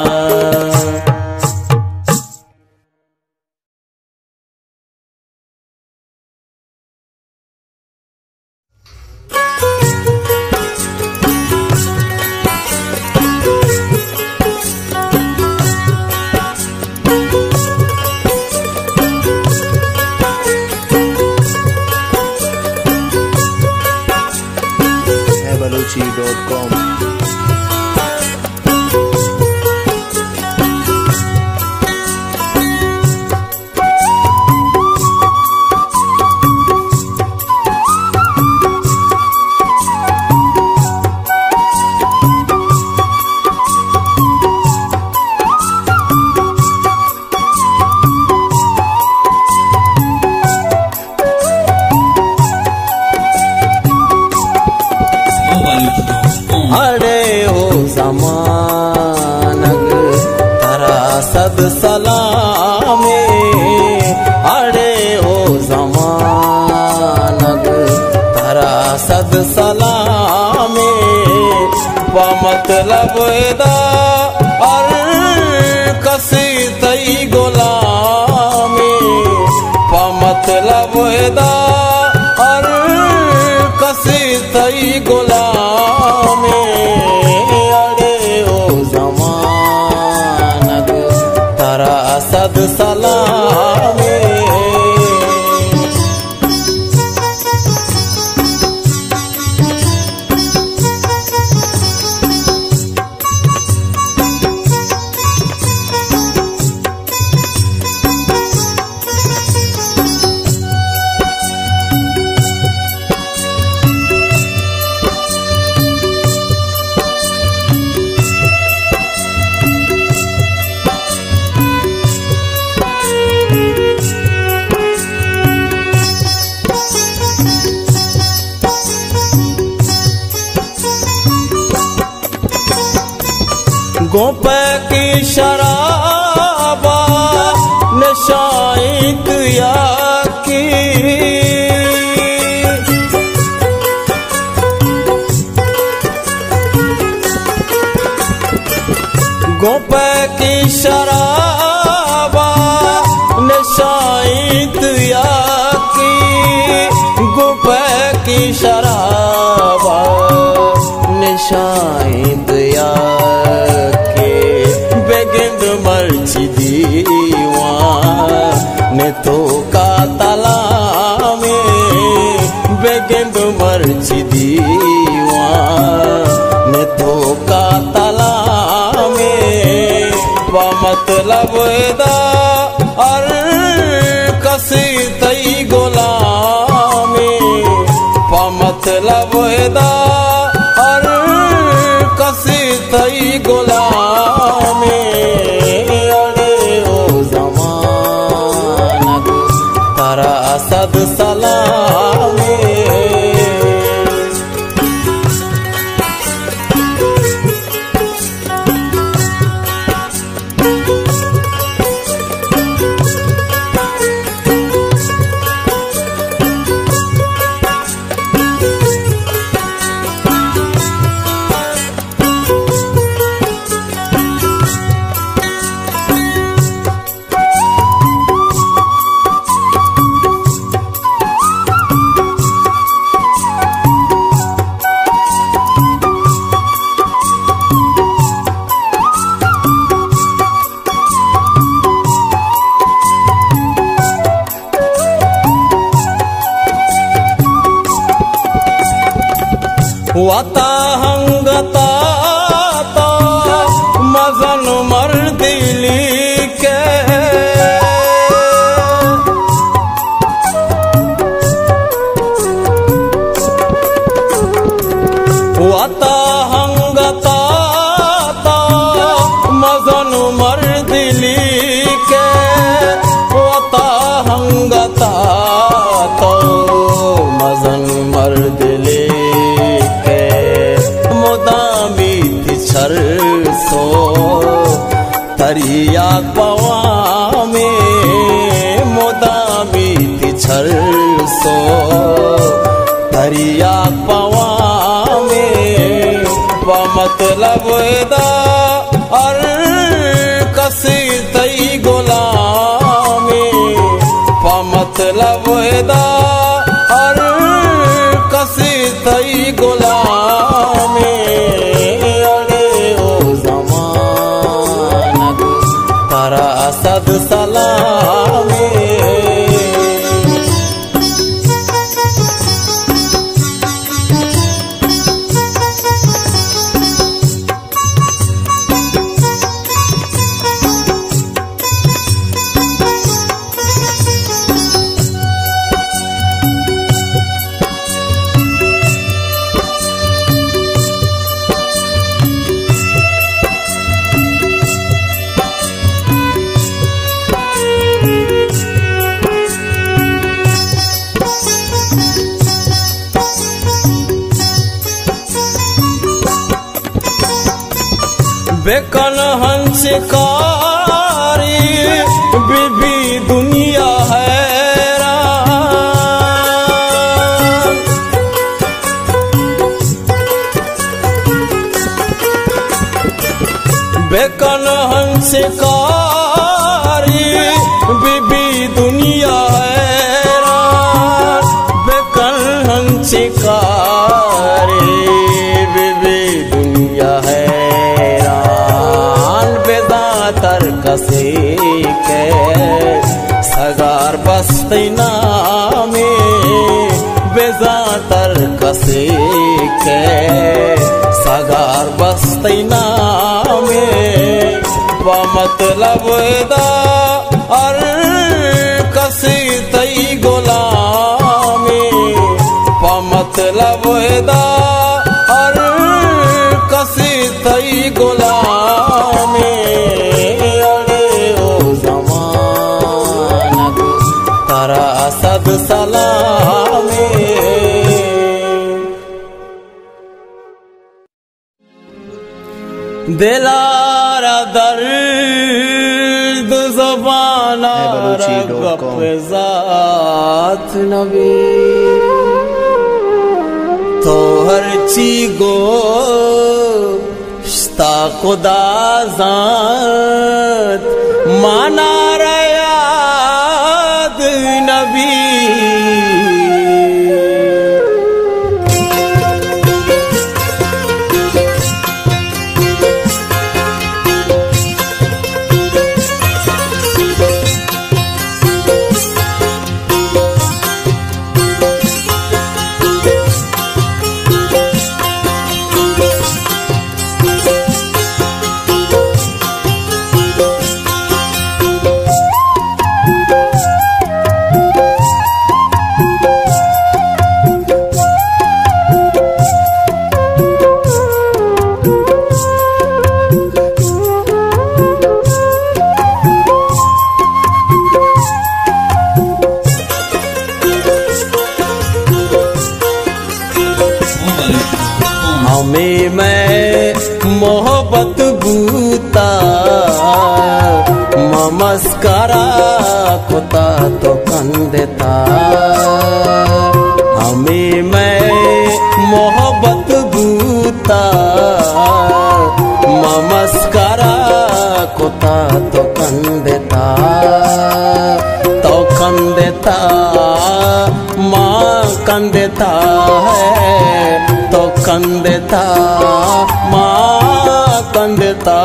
balochi.com अरे ओ जमानग तरा सद सलामे अरे ओ जमानग तरा सद सलामे मतलब दा अर कसी तई गुलामी मतलब दा अर कसी तई गुलामी अरे ओ जमानग तरा सद सलामे। गोपे की शराबा नशाइत या की गोपे की शराबा नशाइत या की गोपे की शराबा नशाइत या मर्ची दीवा ने तो का तला में बेगेंद मर्ची दीवा ने तो का तला में मतलब दा अर कसी तई गुलामी मतलब दा अर कसी तई गुलामी सद सलामे। वाता हंगता मजन मर दिली के वाता हंगता मजन मर दिली के वाता हंगता दरिया पवा में मतलब दा और कसी तई गुलामी मतलब दा और कसी तई गुलामी। अरे ओ जमाना तारा सद सलामी। बेकन हंसकारी बीबी दुनिया हैरान। बेकन हंसकारी बीबी दुनिया हैरान। बेकन हंसकारी बीबी दुनिया है कसे के सगार बस्तीना में बेजातर कसे के सगार बस्तीना में मतलब दा और कसी तई गुलामी मतलब दा और कसी तई गुलामी। सद सलामी। दिलारा दर्द ज़बाना ज़ात नबी तो हर ची गो श्ता खुदा ज़ात माना नबी। हमें मैं मोहब्बत बूता मस्करा खुता तो कंदेता। हमें मैं मोहब्बत बूता मस्करा खुता तो कंदेता माँ कंदेता है तो कंदेता माँ कंदेता।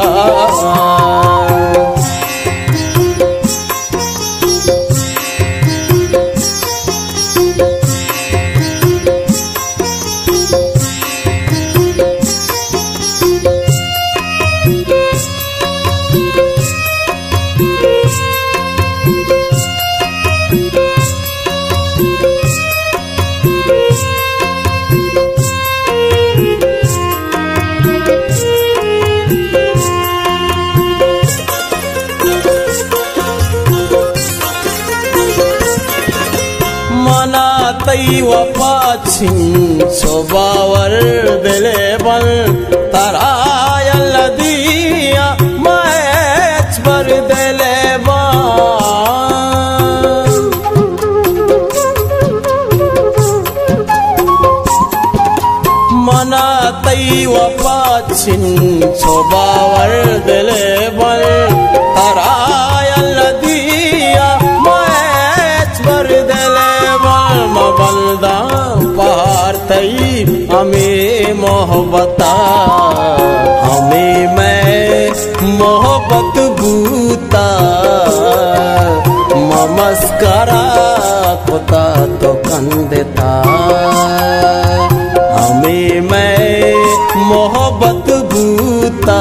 तई वफा छिन सोबावर दिले बल तरायल दिया मैच पर दिले बल। mana taiwa pachin sobawar dele bal tarayal nadiya maech bar dele bal mabalda par tai hame mohabbata hame मैं मोहब्बत बूता मस्करा कोता तो कंदेता हमें मैं मोहब्बत बूता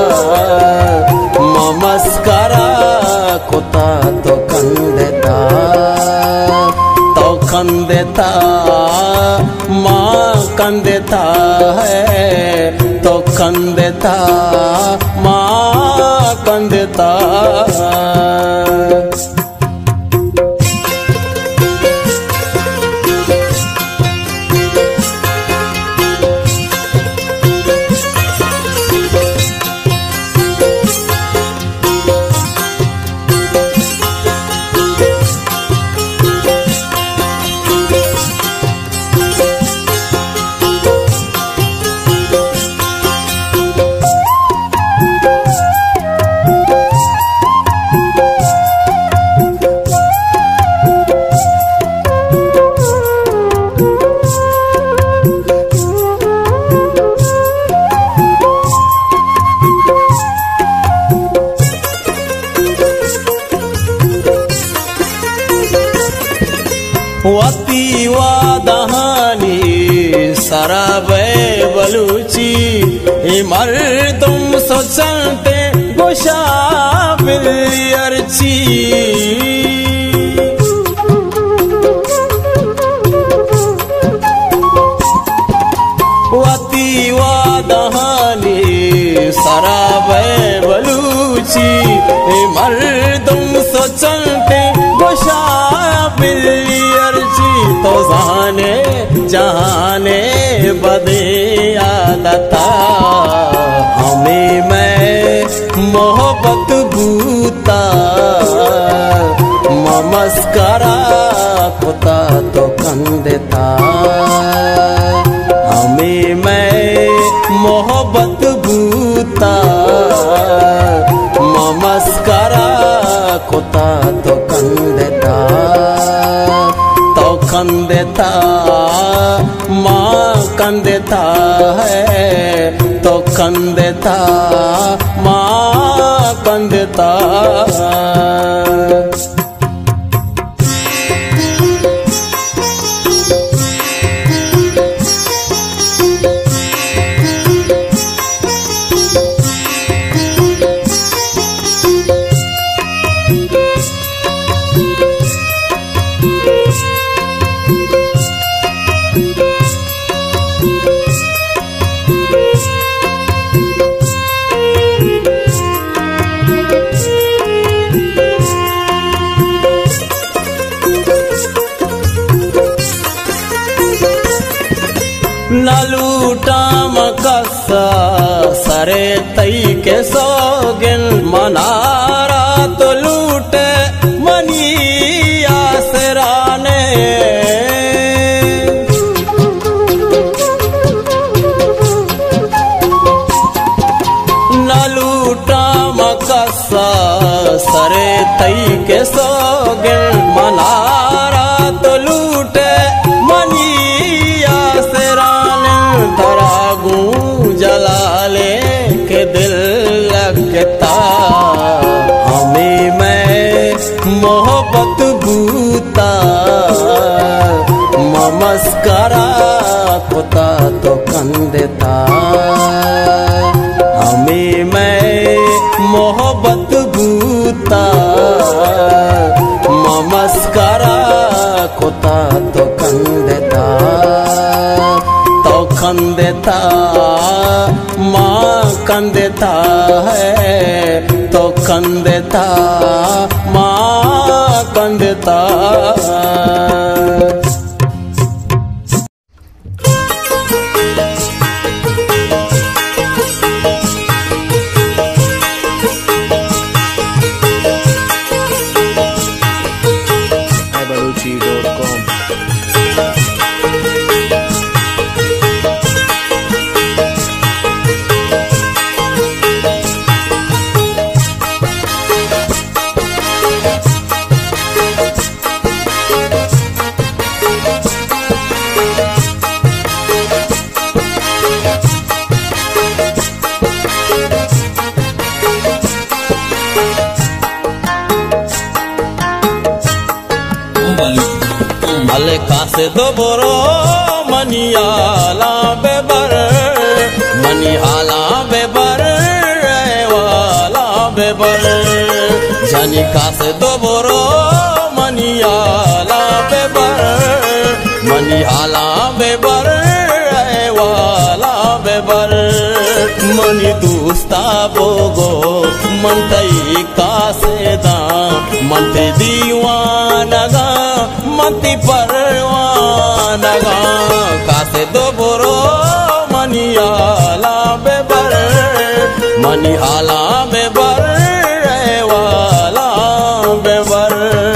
मस्करा कोता तो कंदेता माँ कंदेता है तो कंदेता माँ कंदेता वती वादहानी सराबे बलूची मर्दुम सोचते गोशा बिलियरची वती वादहानी सराबे बलूची मर्दुम सोचते गोशा बिलियरची तो जहाने बदे आदता हमें मैं मोहब्बत बूता मस्करा कोता तो कंदेता हमें मैं मोहब्बत बूता मस्करा कोता तो कंदेता कंदेता माँ कंदेता है तो कंदेता माँ कंदेता नलूटा मकसा सरे तई के सोगिन मनारा तो लूटे मनी आसराने नलूटा मकसा सरे तई के सोगिन मनारा तो लूटे मनी तरागू जलाले के दिल लगता हमें मैं मोहब्बत बूता मस्करा कोता तो कंदेता हमें मैं मोहब्बत बूता मस्करा कोता तो कंदेता कंदेता माँ कंदेता है तो कंदेता माँ कंदेता balochi.com खासे दो बोरो मनियाला बेबर मनिहाला बेबर वाला बेबर जानी खासे दो बोरो मनियाला बेबर मनिहाला बेबर वाला बेबर मनी दोस्ता बोगो मनतई कासे दा मनते दीवानगा मनती परवानगा कासे दो बोरो मनियाला बेबर मनिहाला बेबर वाला बेबर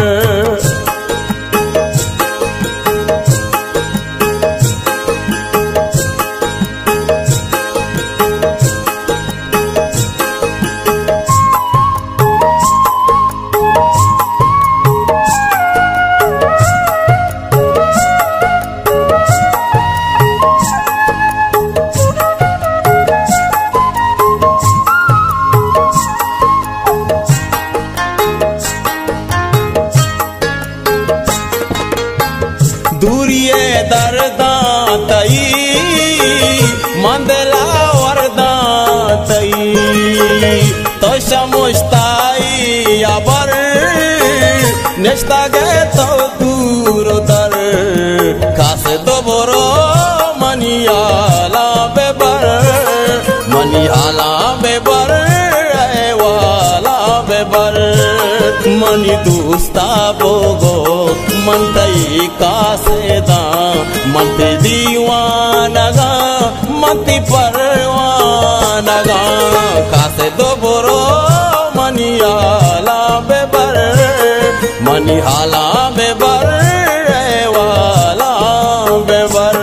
दूरिये दर्दा तई मंदला वरदा तई तो शमुस्ताई अबर नेस्ता गे तो दूर दर खास दो बोरो मनियाला बेबर मनिहाला बेबर वाला बेबर मनी दोस्ता बोगो मनतई कासे दा मनते दीवानगा मनती परवानगा कासे दो बोरो मनियाला बेबर मनिहाला बेबर वाला बेबर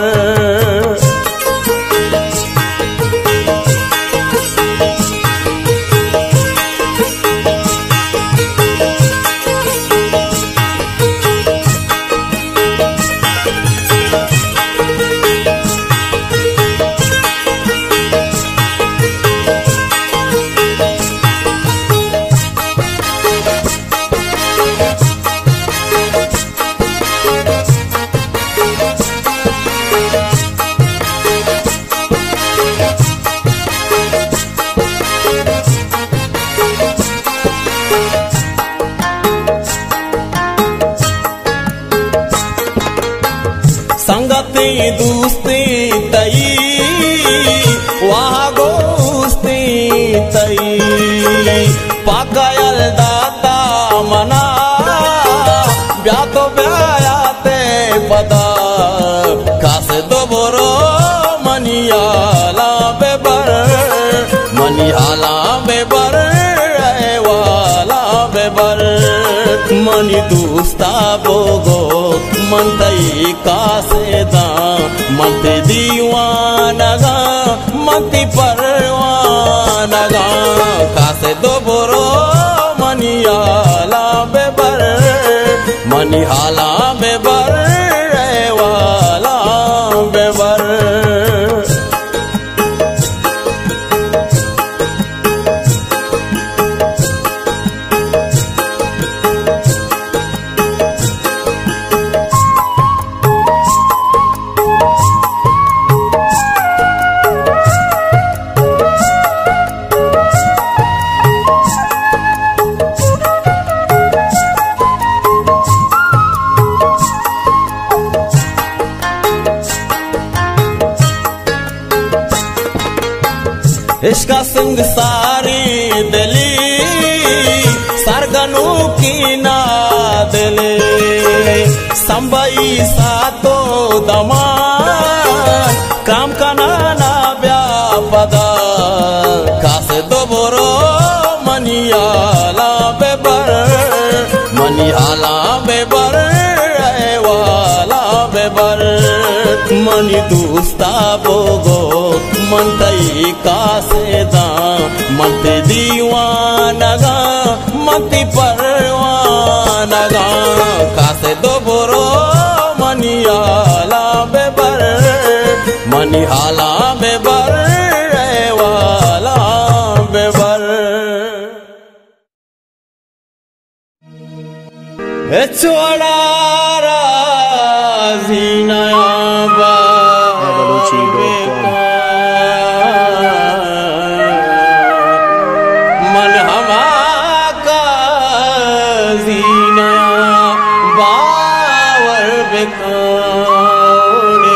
संगति दोस्ती तई वहाँ गोस्ती तई पाकयल दाता मना ब्यातो ब्यायाते पदा खासे दो बोरो मनियाला बेबर मनिहाला बेबर वाला बेबर मनी दोस्ता बोगो मनतई कासे दा मनते दीवानगा मनती परवानगा कासे दो बोरो मनियाला बेबर मनिहाला बेबर वाला बेबर इसका सिंग सारी दिली सरगनु की ना दिले संबई सातो दमा काम का नाना व्यापदा कासे दो बोरो मनियाला बेबर मनिहाला बेबर वाला बेबर मनी दोस्ता बोगो मनतई कासे दा मनते दीवानगा मनती परवानगा कासे दो बोरो मनियाला बेबर मनिहाला बेबर वाला बेबर छोड़ा balochi.com मन हमा का जीना बावर बेकारे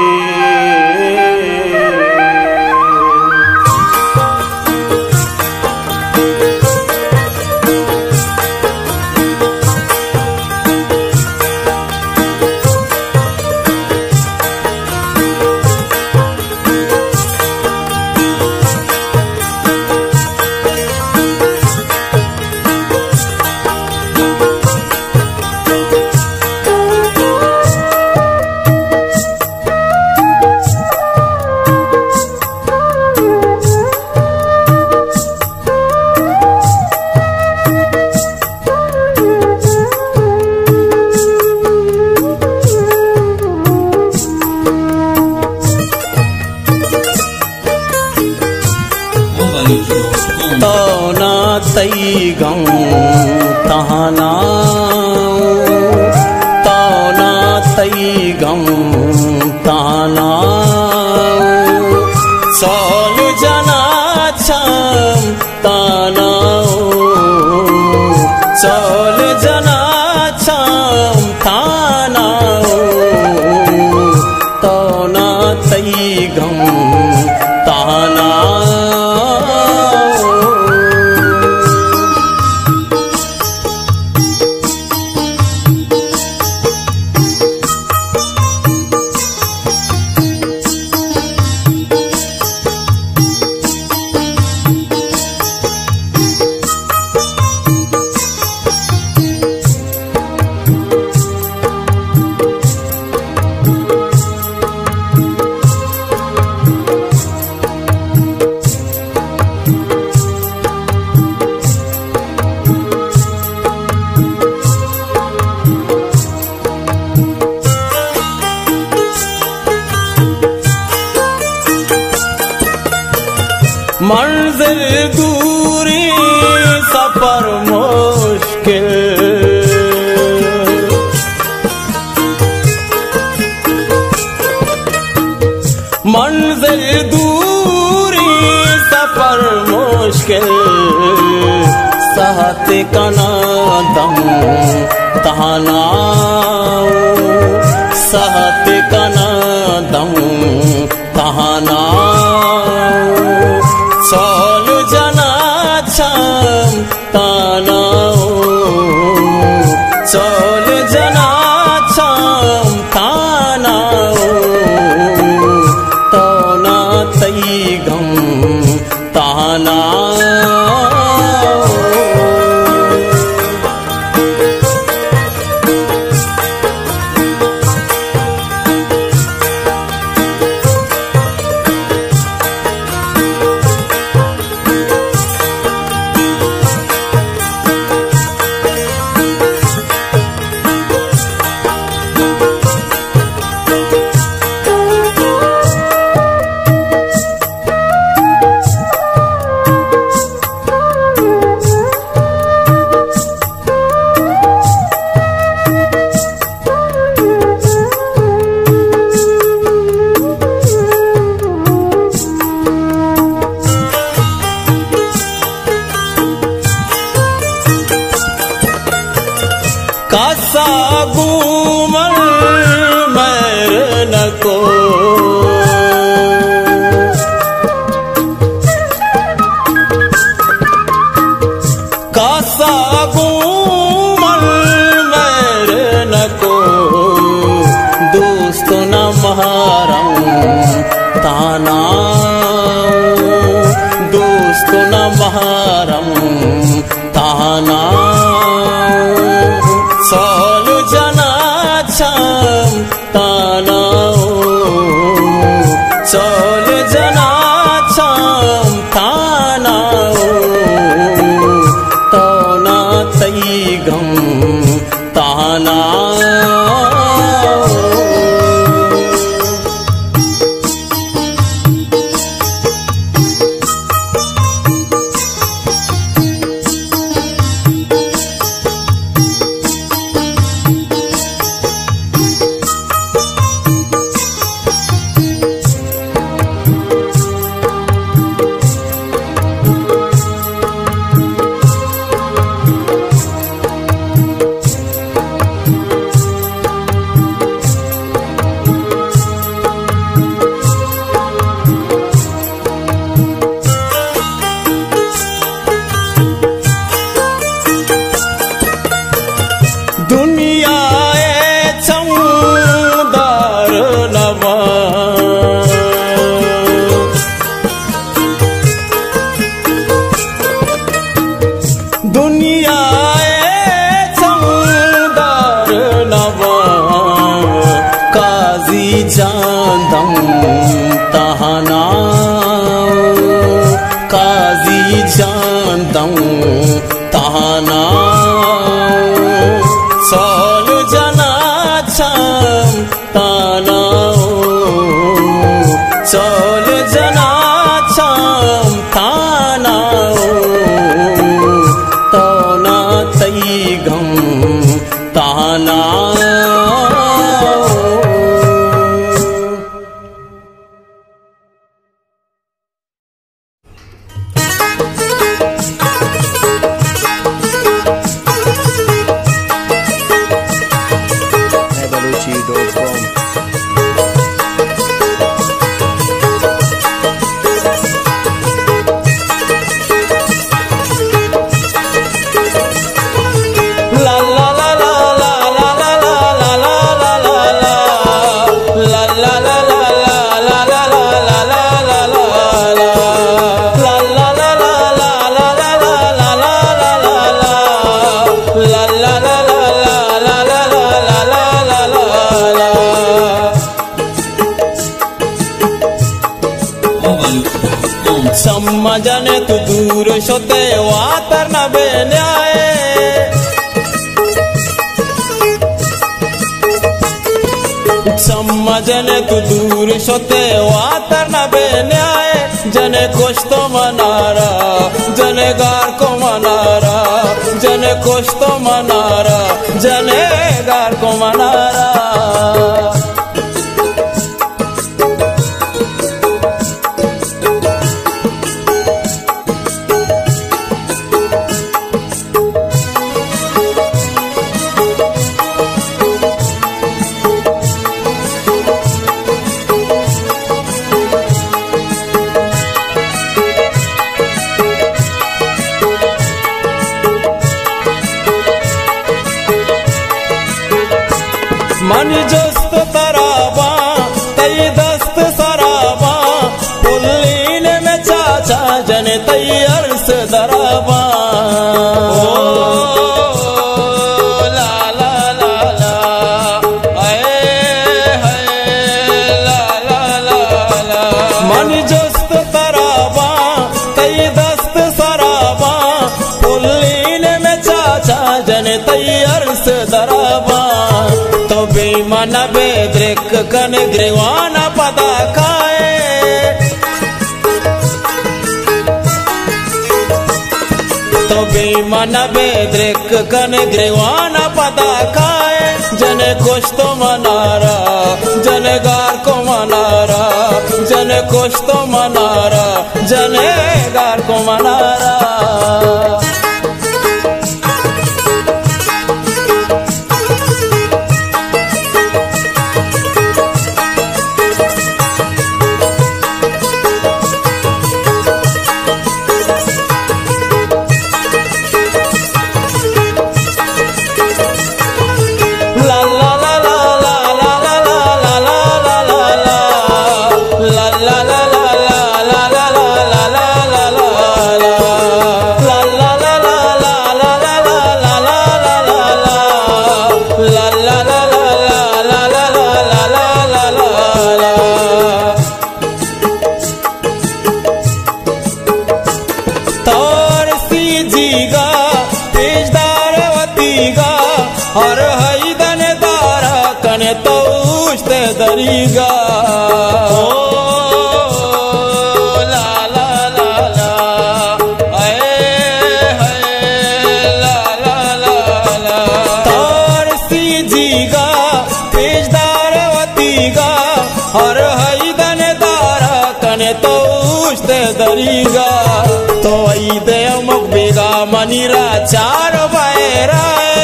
तौना तई गम तहाना तौना तई गम तहाना सोल जना छम ताना सोल जना छम ताना तौना तई गम तहाना मंजिल दूरी सफर मुश्किल मंजिल दूरी सफर मुश्किल सहत कना दम तहाना सहत कना दम तहाना सोल जना छम ताना सोल जना छम ताना तौना तई गम ताना कासा गुमल मैर नको कासा गुमल मैर नको दोस्त न महारम ताना दोस्त न महारम ताना सोल जना छम ताना सोल जना छम ताना तौना तई गम ताना जांदम तहाना काजी जांदम तहाना सोल जना छम ताना सोल जना छम ताना तोना तई गम ताना balochi.com समझने तू दूर शोते वातर न बेन्याए समझने तू दूर शोते वातर न बेन्याए जने कुछ तो मनारा जने गार को मनारा जने कुछ तो मनारा जने गार को मनारा मन जस्त तराबा तई दस्त सराबा पुल्लीन में चाचा जने तई अर्स दराबा ला ला ला ला ला ला ला ला मन जस्त तराबा तई दस्त सराबा पुल्लीन में चाचा जने तई अर्स दराबा बेईमान बेद्रिक कन ग्रीवाना पता खाए तो बेईमान बेद्रिक कन ग्रीवाना पता खाए जने कुछ तो मनारा जने गार को मनारा जने कुछ तो मनारा जने गार को मनारा और हई दन दारा कने तो उछते दरीगा ला ला ला ला ला ला ला ला तार सी जीगा पेशदार वतीगा और हई दन दारा कने तो उछते दरीगा तो आई दे मुख बेगा मनीरा चार बायरा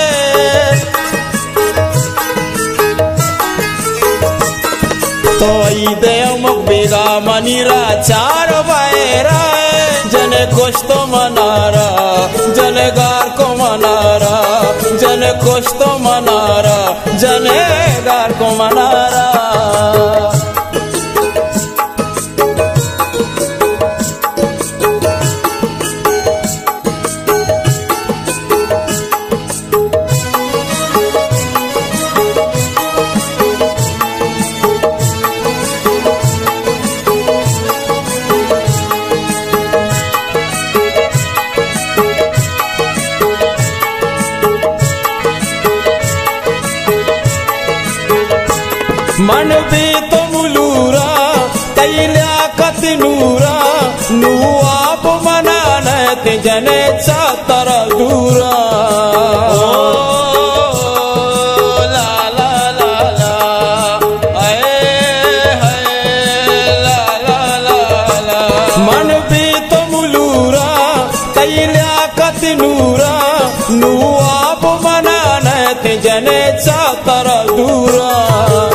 तो दे मुख बेगा मनीरा चार बायरा जने कुछ तो मनारा जने गार को मनारा जने कुछ तो मनारा जने गार को मनारा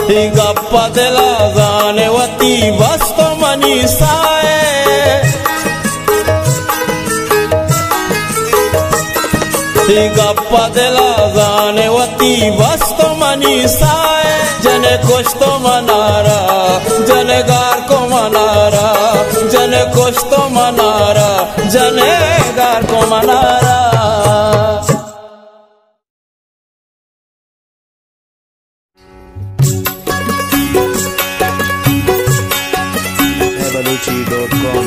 ही गप्पा दिला जाने वती बस तो मनीषाए ही गप्पा दिला जाने वती बस तो मनीषाए जने कुछ तो मनारा जने गार को मनारा जने कुछ तो मनारा जने गार को मनारा balochi.com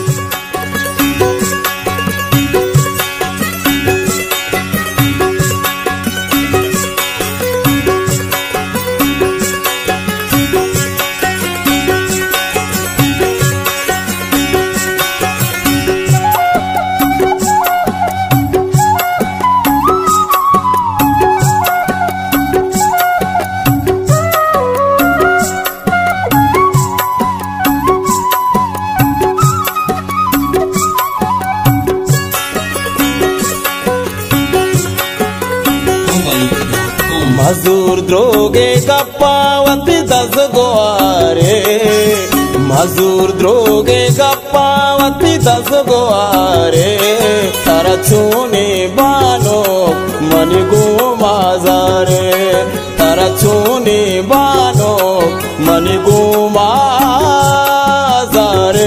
मजूर द्रोगे गप्पावती 10 गोवारे मजूर द्रोगे गप्पावती 10 गोवारे तारा चूने बानो मनी गो माजारे तारा चूने बानो मनी गो माजारे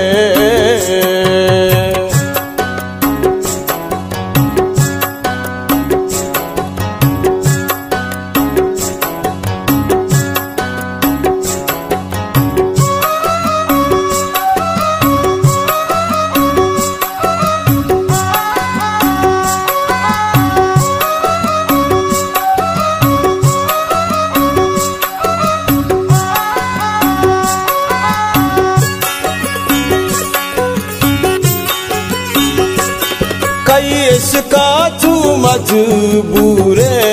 इसका चू मजबूरे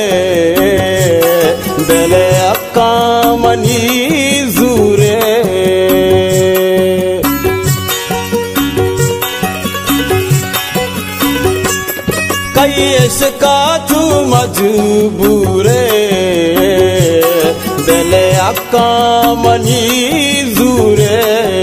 दिले अक्का मनी जूरे कई इसका चू मजबूरे दिले अक्का मनी जूरे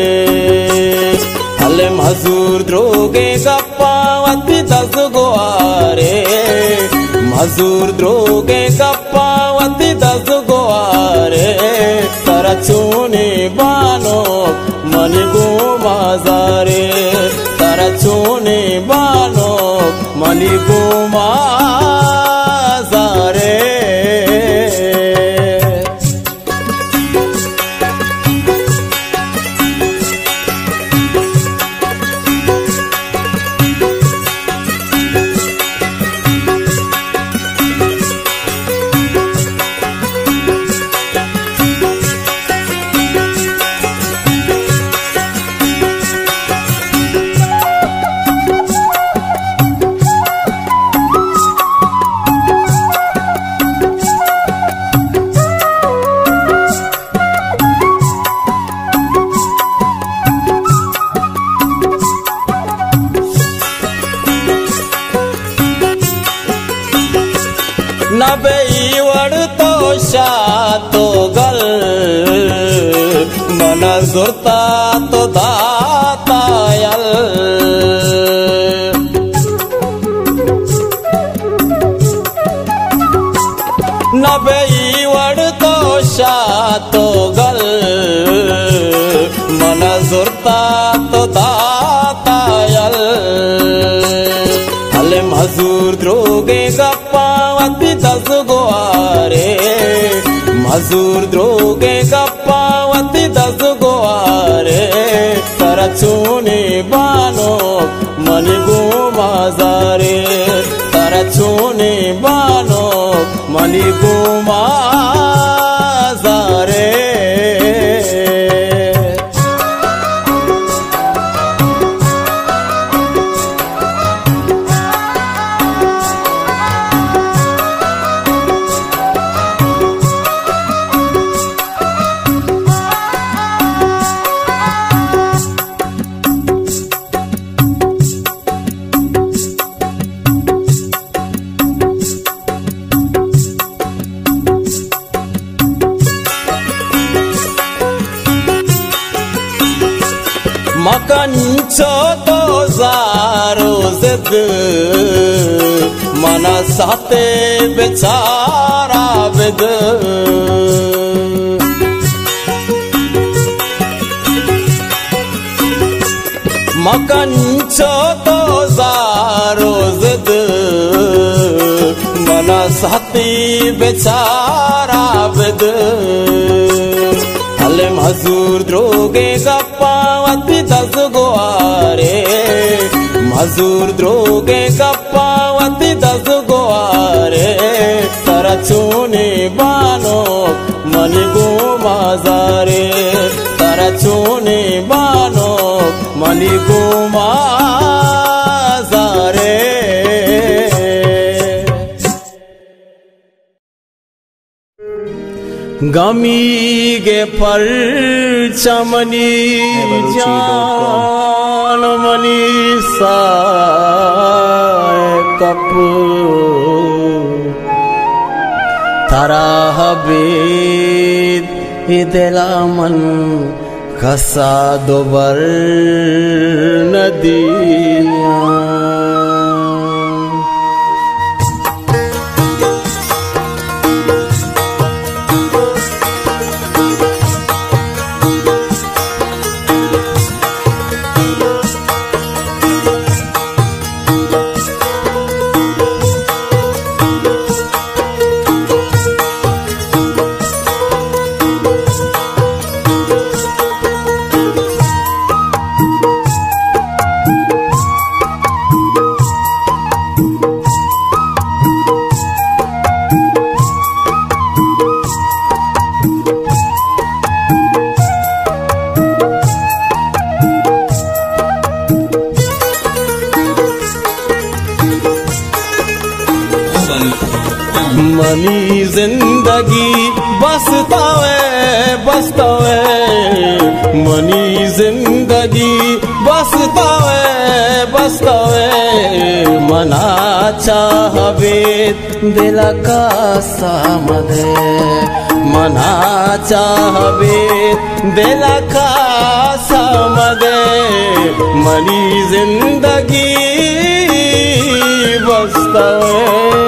हले मजूर द्रोगे गप्पावती 10 गोवारे मजूर द्रोगे गप्पावती 10 गोवारे तारा चूने बानो मनी गो माजारे तारा चूने बानो मनी गो माजारे नबई वड़तो शातो गल मन जुरता तो दातायल नबई वड़तो शातो गल मन जुरता तो दातायल हले मजूर द्रोगे गप्पावती 10 गोवारे मजूर द्रोगे गप्पावती 10 गोवारे तारा चूने बानो मनी गो माजारे तारा चूने बानो मनी गो माजारे मकांचो तो जारो जिद मना साते बेचारा विद मकांचो तो जारो जिद मना साती बेचारा विद हले मजूर द्रोगे गप्पावती दस गोआरे मजूर द्रोगे गप्पावती दस गोआरे तारा चूने बानो मनी गो माजारे तारा चूने बानो मनी गो माजारे गमी गे फल चमनी जान मनी सा कप तारा हबीद इदला मन खसा दोबर नदिया मनी जिंदगी बसतावे बसतावे मनी जिंदगी बसतावे बसतावे मना चाहवे दिल का सामदे मना चाहवे दिल का सामदे मनी जिंदगी बसतावे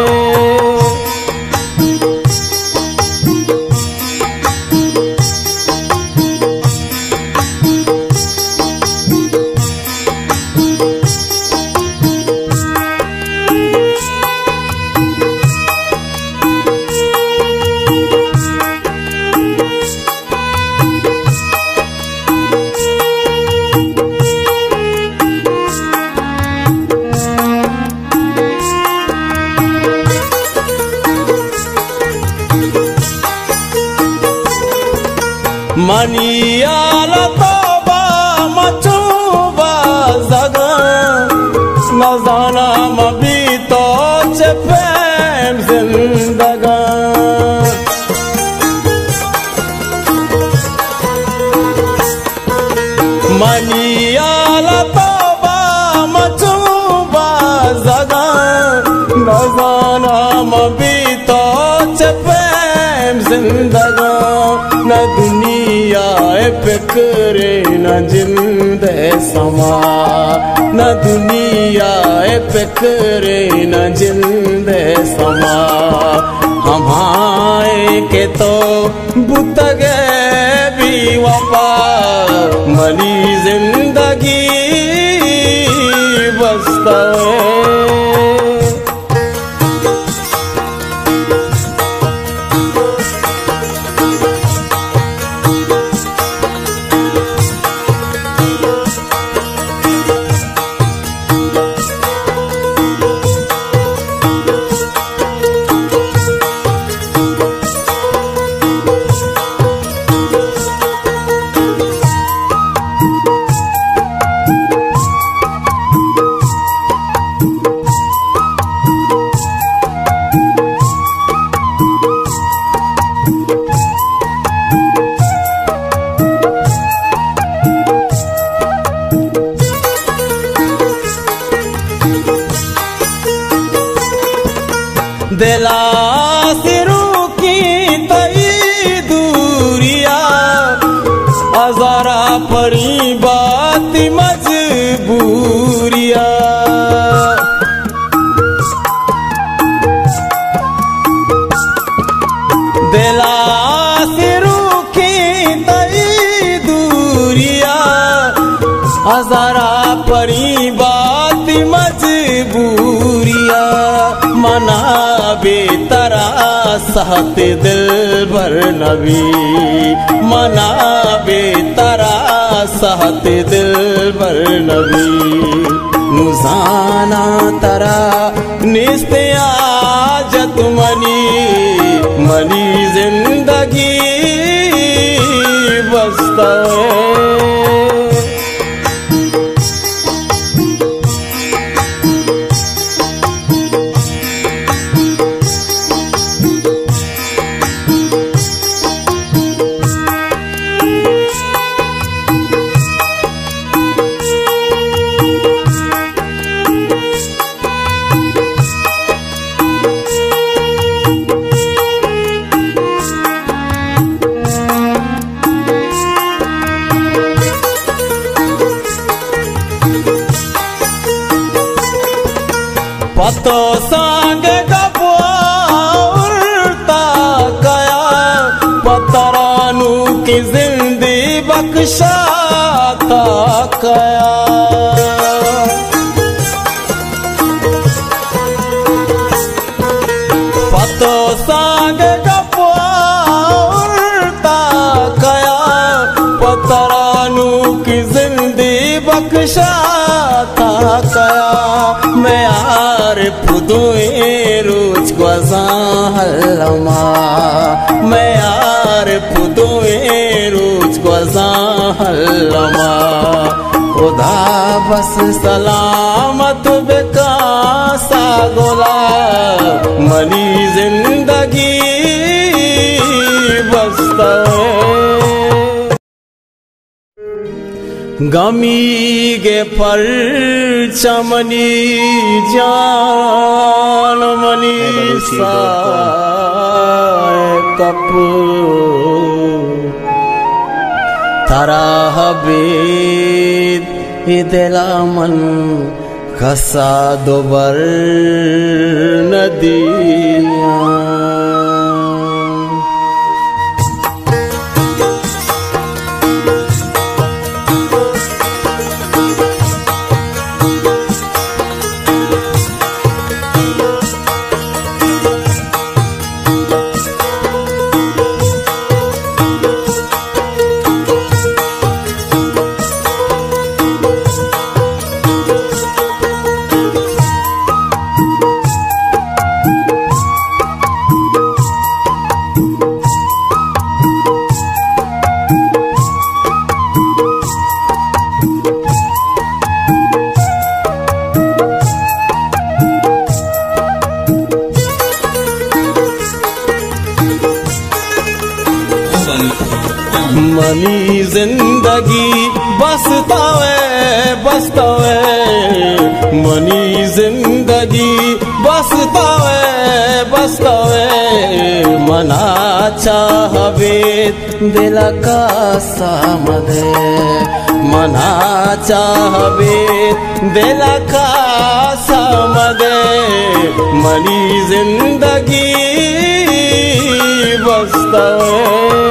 मनियाला तोबा मचूबा जगा नजाना मबी तो चपेम जिंदगा मनियाला तोबा मचूबा जगा नजाना मबी तो चपेम जिंदगा न दुनिया फिक्रे न जिंदे समा न दुनिया फिक्रे न जिंदे समा हमारे के तो बुतगे भी वफा मनी जिंदगी बसता हजारा परी बात मजबूरिया दिला से रूखी तई दूरिया हजारा परी बात मजबूरिया मना बेतरा सहत दिल भर नबी मना बेतरा सहत दिल भर नबी नुजाना तरा निस्त्या जत मनी मनी जिंदगी बसता पतो सांग गबुरता गया पतरानू की जिंदगी बख्शाता गया पतो सांग गबुरता गया पतरानू की जिंदगी बख्शाता गया मैं यार पुदुए रोज गजा हल्लमा मैं यार पुदुए रोज गजा हल्लमा खुदा बस सलामत बेका सागोला मनी जिंदगी बसता गमी गे पर चमनी जान मनी सा कप तारा हबीद इदला मन खसा दोबर नदिया मनी जिंदगी बसतावे बसतावे मनी जिंदगी बसतावे बसतावे मना चाहवे दिल का सामदे मना चाहवे दिल का सामदे मनी जिंदगी बसतावे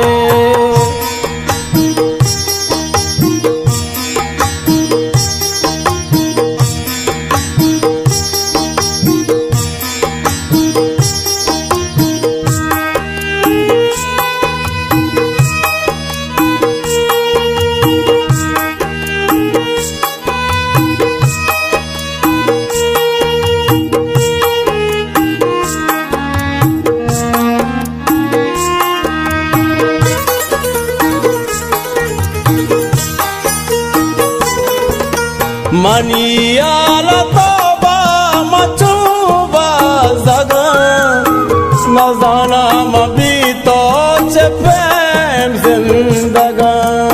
मनियाल तोबा मचूबा जगा नजाना मबी तो चैन जिंदगा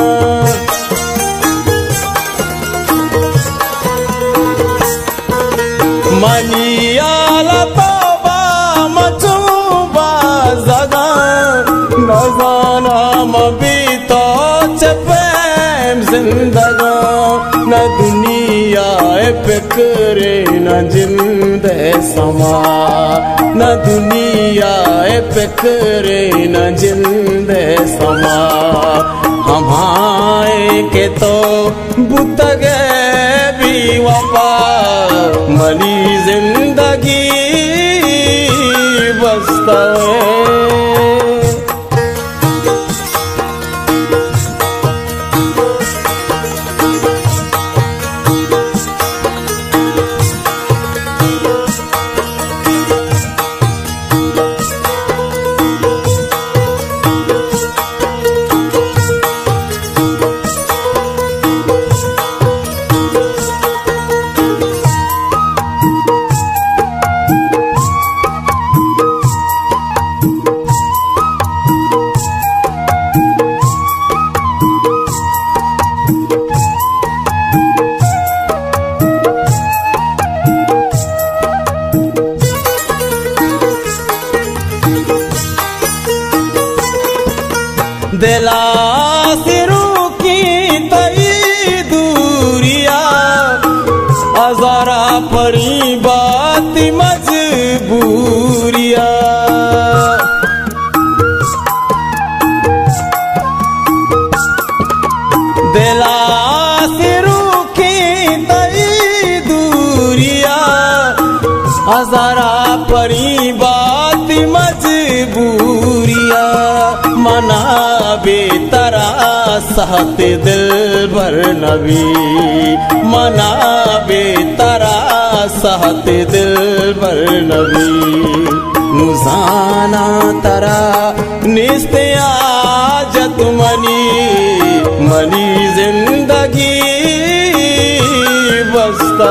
मनियाल तोबा मचूबा जगा नजाना मबी तो चैन जिंदगा न दुनिया फिक्रे न जिंदे समा न दुनिया फिक्रे न जिंदे समा हमारे के तो बुतगे भी वफा मनी जिंदगी बसता दिला सिरों की तई दूरिया हजारा परी बात मजबूरिया दिला सिरों की तई दूरिया हजारा परी बात मजबूरिया मना बेतरा सहत दिल भर नबी मना बेतरा सहत दिल भर नबी नुजाना तरा निस्ते आजत मनी जिंदगी बसता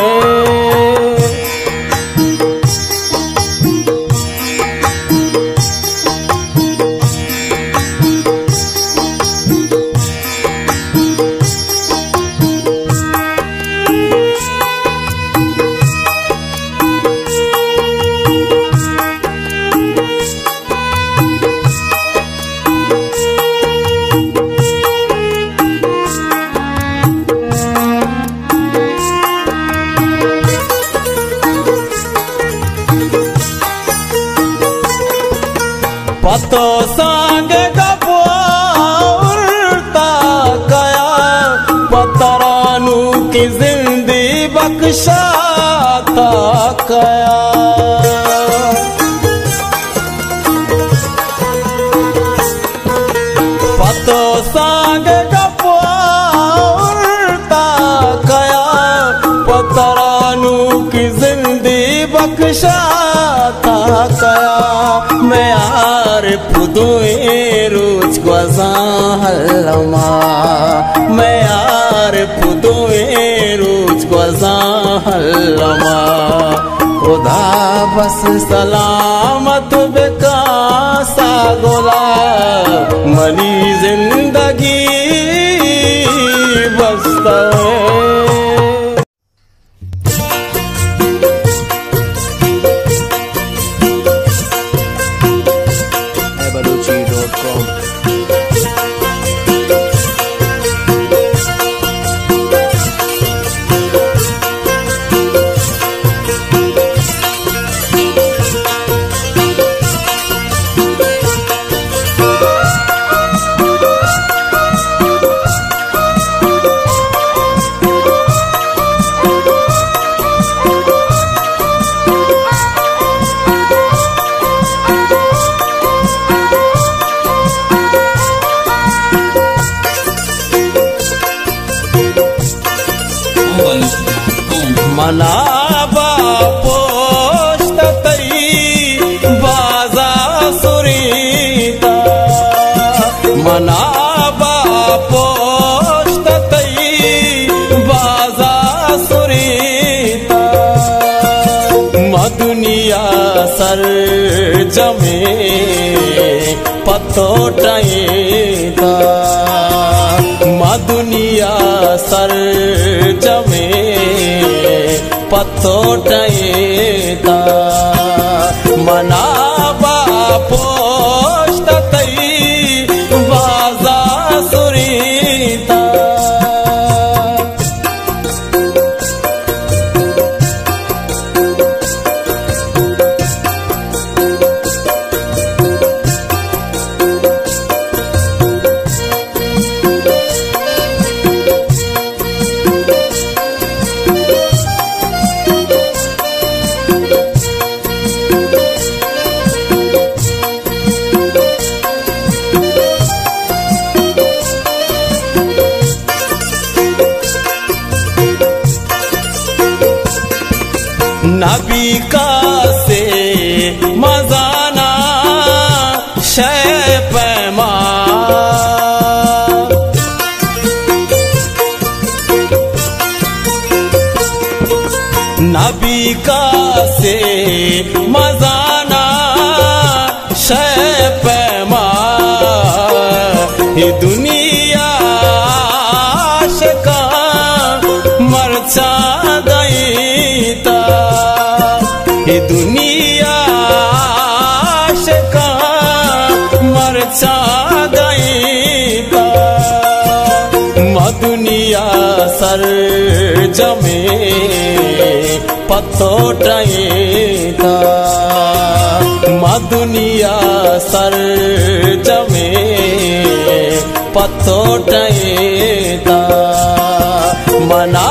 पतो सांग गबोरता गया पतरानू की जिंदगी बख्शाता गया पतो सांग गबोरता गया पतरानू की जिंदगी बख्शाता गया मैं पुदुए रोज गजा हल्लमा मैं यार पुदुए रोज गजा हल्लमा खुदा बस सलामत बेकासा गोला मनी जिंदगी बसता balochi.com मनाबा पोस्ट तई बाजा सुरीता मनाबा पोस्ट तई बाजा सुरीता मदुनिया सर जमे पतो टाइता मदुनिया सर जमे पतो टाइता मनाबा पोस्ट तई बाजा सुरीता नबी का से मजाना शय पैमा नबी का से मजाना शय पैमा ये दुनिया आशिका मरचा गई ता ये दुनिया आशिका मरचा गई ता दुनिया सर जमे पत्तो टईता दुनिया सर जमे पत्तो टईता मना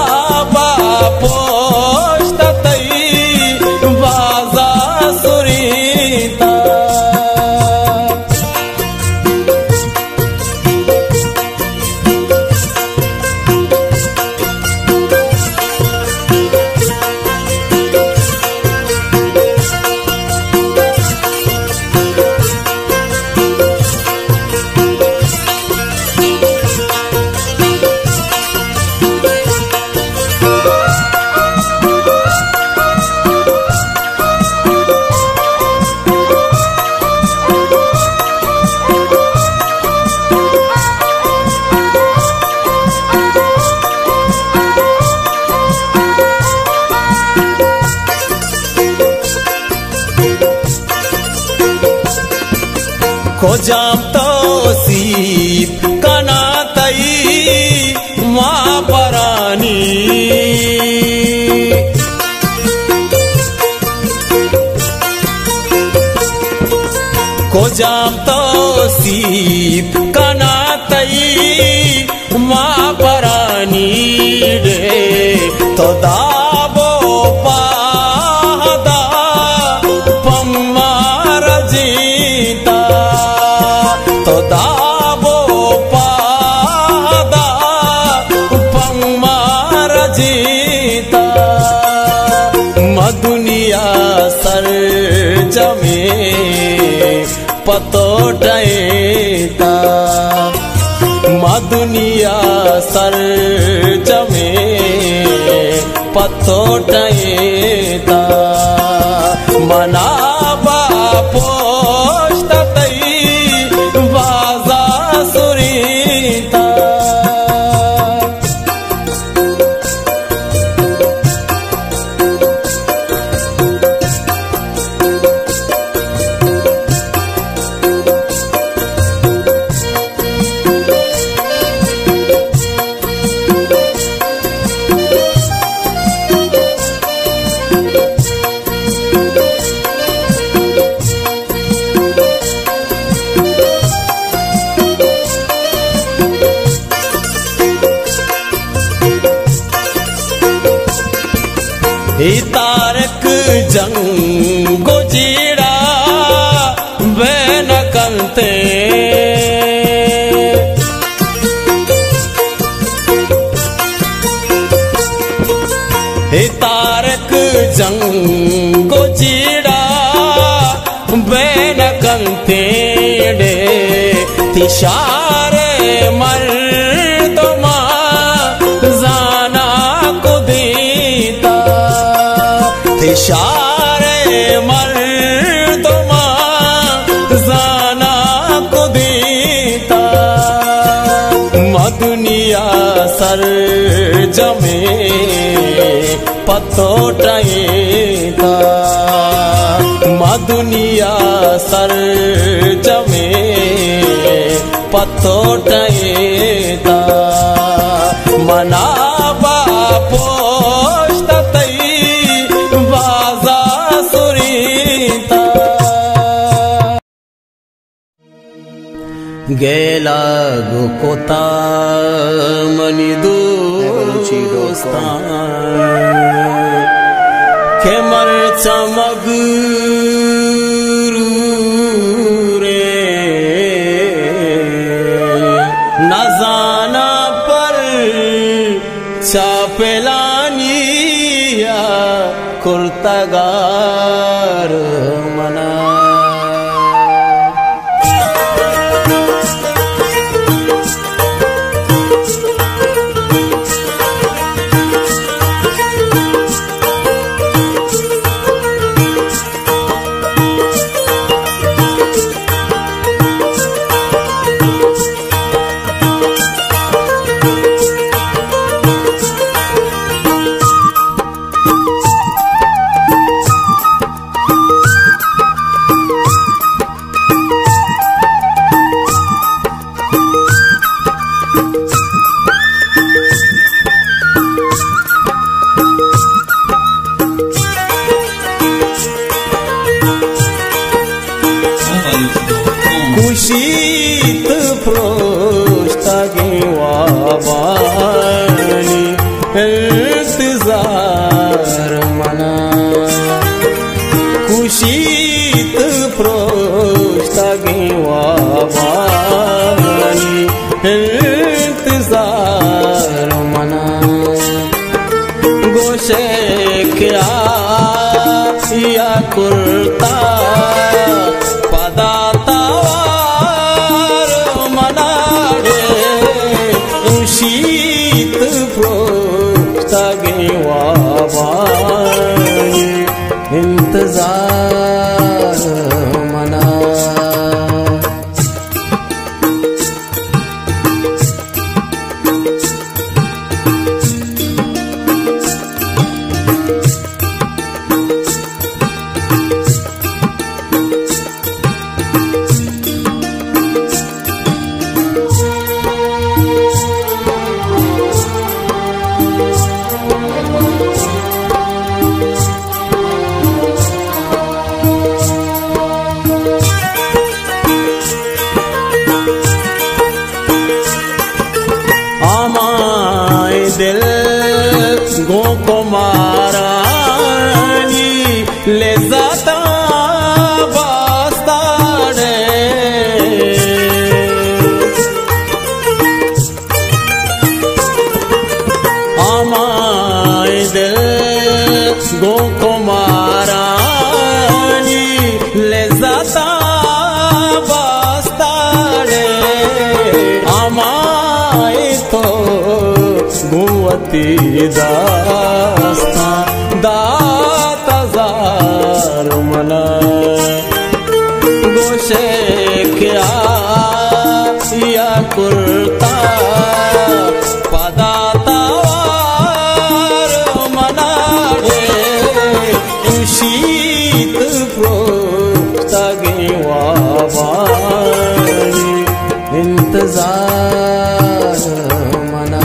पोष्ट तई बाजा सुरीता को जाम तो सीप कना तई माँ परानी को जाम तो सीप कना तई माँ परानी रे तो दाबो पादा पम्मार जीता तो दाबो पादा पम्मार जीता दुनिया सर जमे पतो टईता दुनिया सर जमे पतो टईता मना पोष्ट तई बाजा सुरीता तारक जंग जीड़ा बैन कंते तारक जंग जीड़ा बैन कंते डे तिशारे मर्दमा जाना को दीता इशारे मर्दमा जाना को दीता दुनिया सर जमे पत्तो टईता दुनिया सर जमे पत्तो टईता मना पोष्ट तई बाजा सुरीता गेला गुकोता मनी दोस्तान खेमर चमग रे नजाना पर चापेलानिया कुर्तगार मना कुशीत प्रोष्टागे वाबानी इंतजार मना कुशीत प्रोष्टागे वाबानी इंतजार मना गोशे क्या या कुर्ता पदाता शीत प्रोष्टागे वाबानी इंतजार मना दिल गो को मारानी ले जाता बास्ताने आमाए दिल गो को मारानी ले जाता बास्ताने आमाए तो गुवती दास्ता दाताजार मना गोशे क्या या कुर्ता पदातावार मना शीत प्रोष्टागे वाबानी इंतजार मना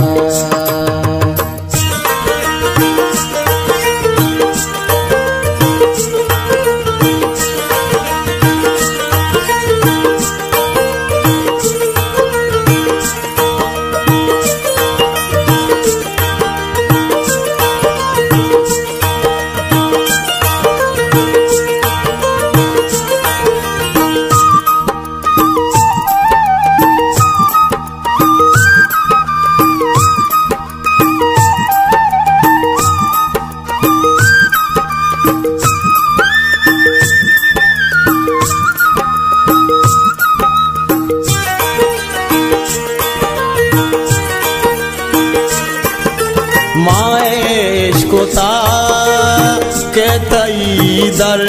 माएश कोता के तई दर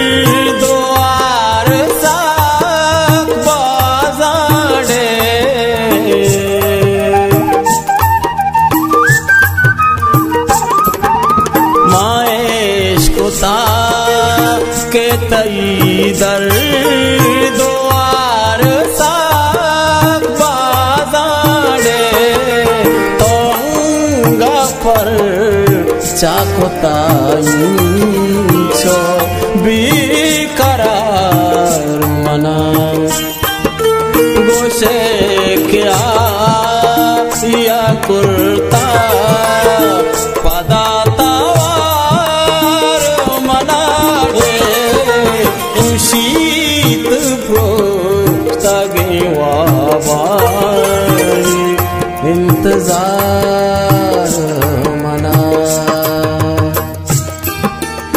द्वार साक बाजारे माएश कोता के तई दर द्वार साक बाजारे पर चाकोताइंचो बेकरार मना गोशे क्या या कुर्ता पदातावार मना शीत प्रोष्टागे वाबानी इंतजार मना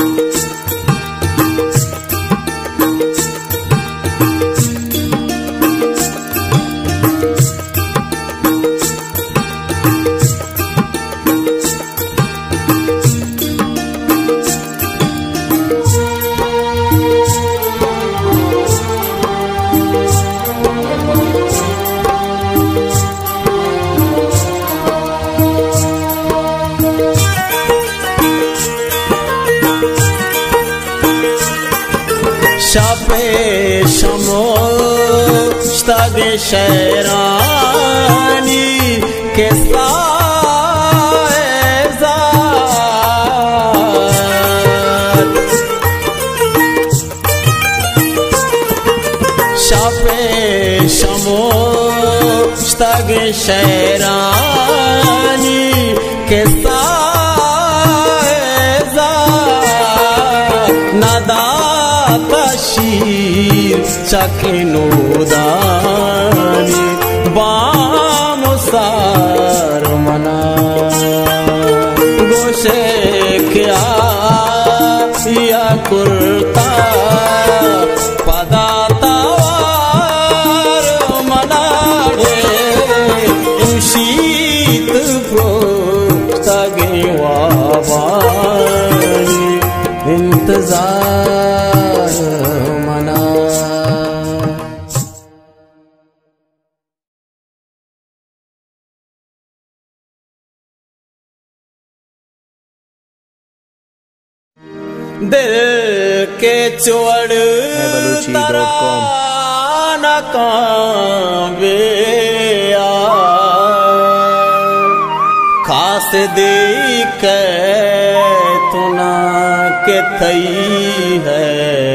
शहरानी के शमोस्तागे शहरानी के नादाता शीर चके नोदानी बामुसार मना गोशे क्या या कुर्ता पदाता शीत प्रोस्तागे वाबानी इंतजार मना। दिल के चोड़ balochi.com न कांबे खास दे के तुना के थई है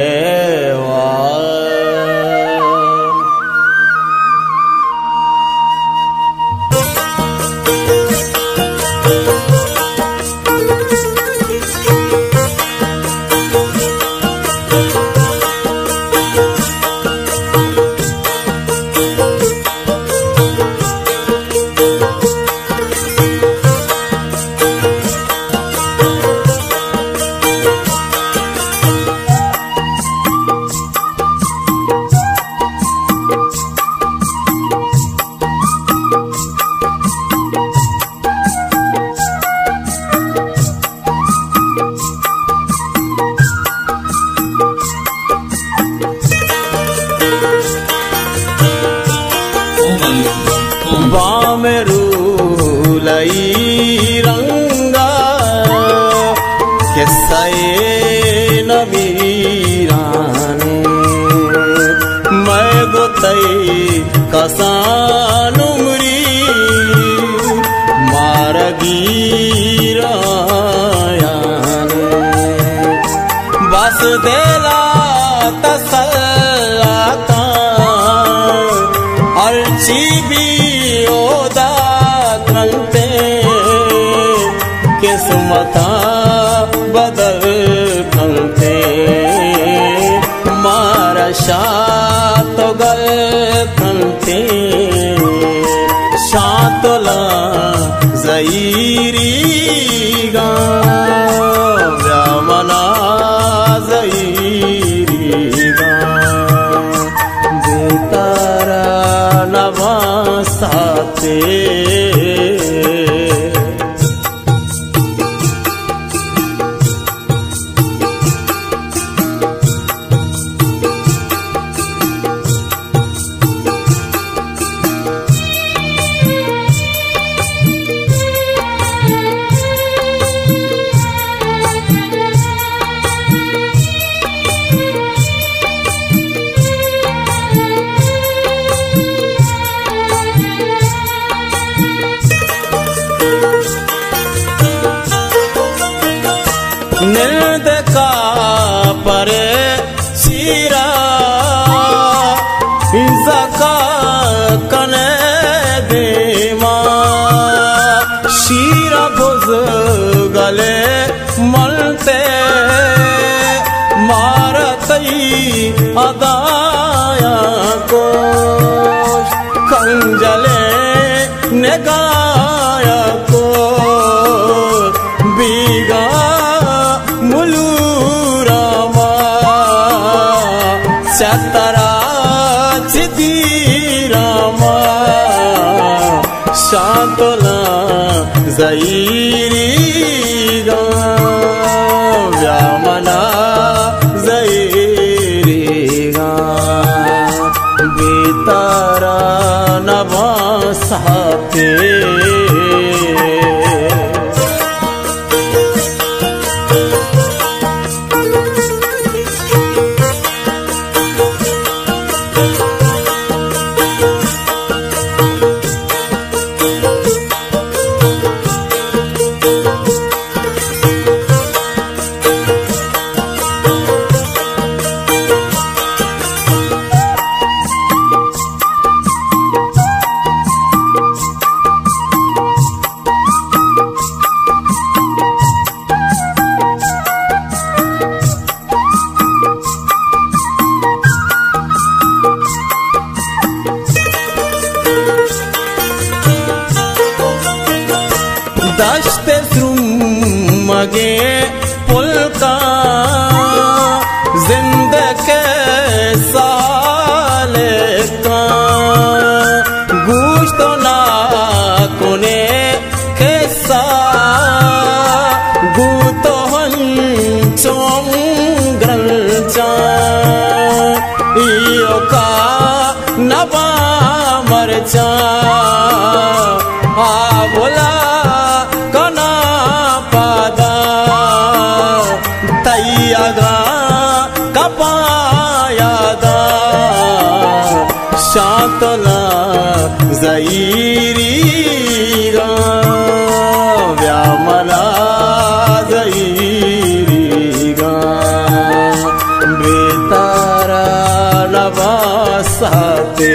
लई रंगा के सए नबीराने मैं गोतई कसान उमरी मारगीरायाने बस देला तसल्ला का अर्ची भी ओदा किस्मता बदल खलते मारा शात गल खलते शातला जईरी गा व्यामना जईरी गा बेतारा नवासाते निर्द का परे सीरा इंसका कने देमा शीरा भुज गले मलते मारतई अदाया को कंजले नेगाया को बीगा चतरा चिदीरामा शांतला जईरी गा व्यामना जईरी गा बेतारा नवासाते दश्त मगे पुलका जिंदगी साले का गुश्त ना कुने कैसा गुतो हंचों ग्रंचा इयो का नबा मरचा बोला कना पादा तैयागा कपायादा शांतला जईरीगा व्यामला जईरीगा बेतारा नवासाते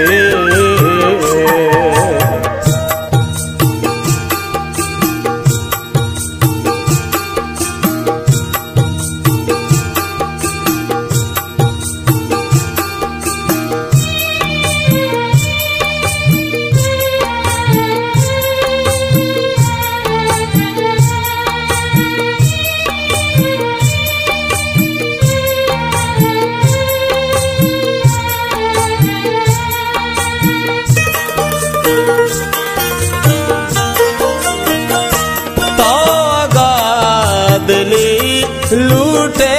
लूटे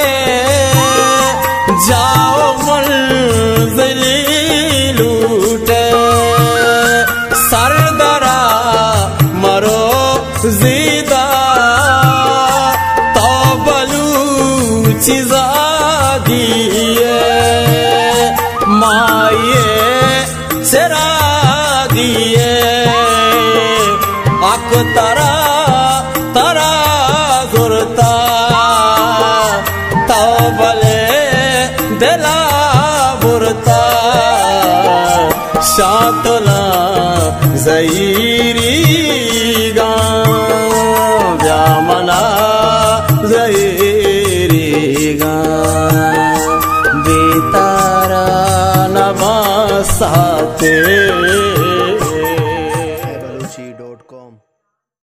जाओ मंजिली लूटे सरदरा मरो जीदा तो बलूची जागिए माये चरागिए अक तरा तरा गुरता बले दिला बुरता शांतला जईरीगा व्यामला जईरीगा बेतारा नवासाते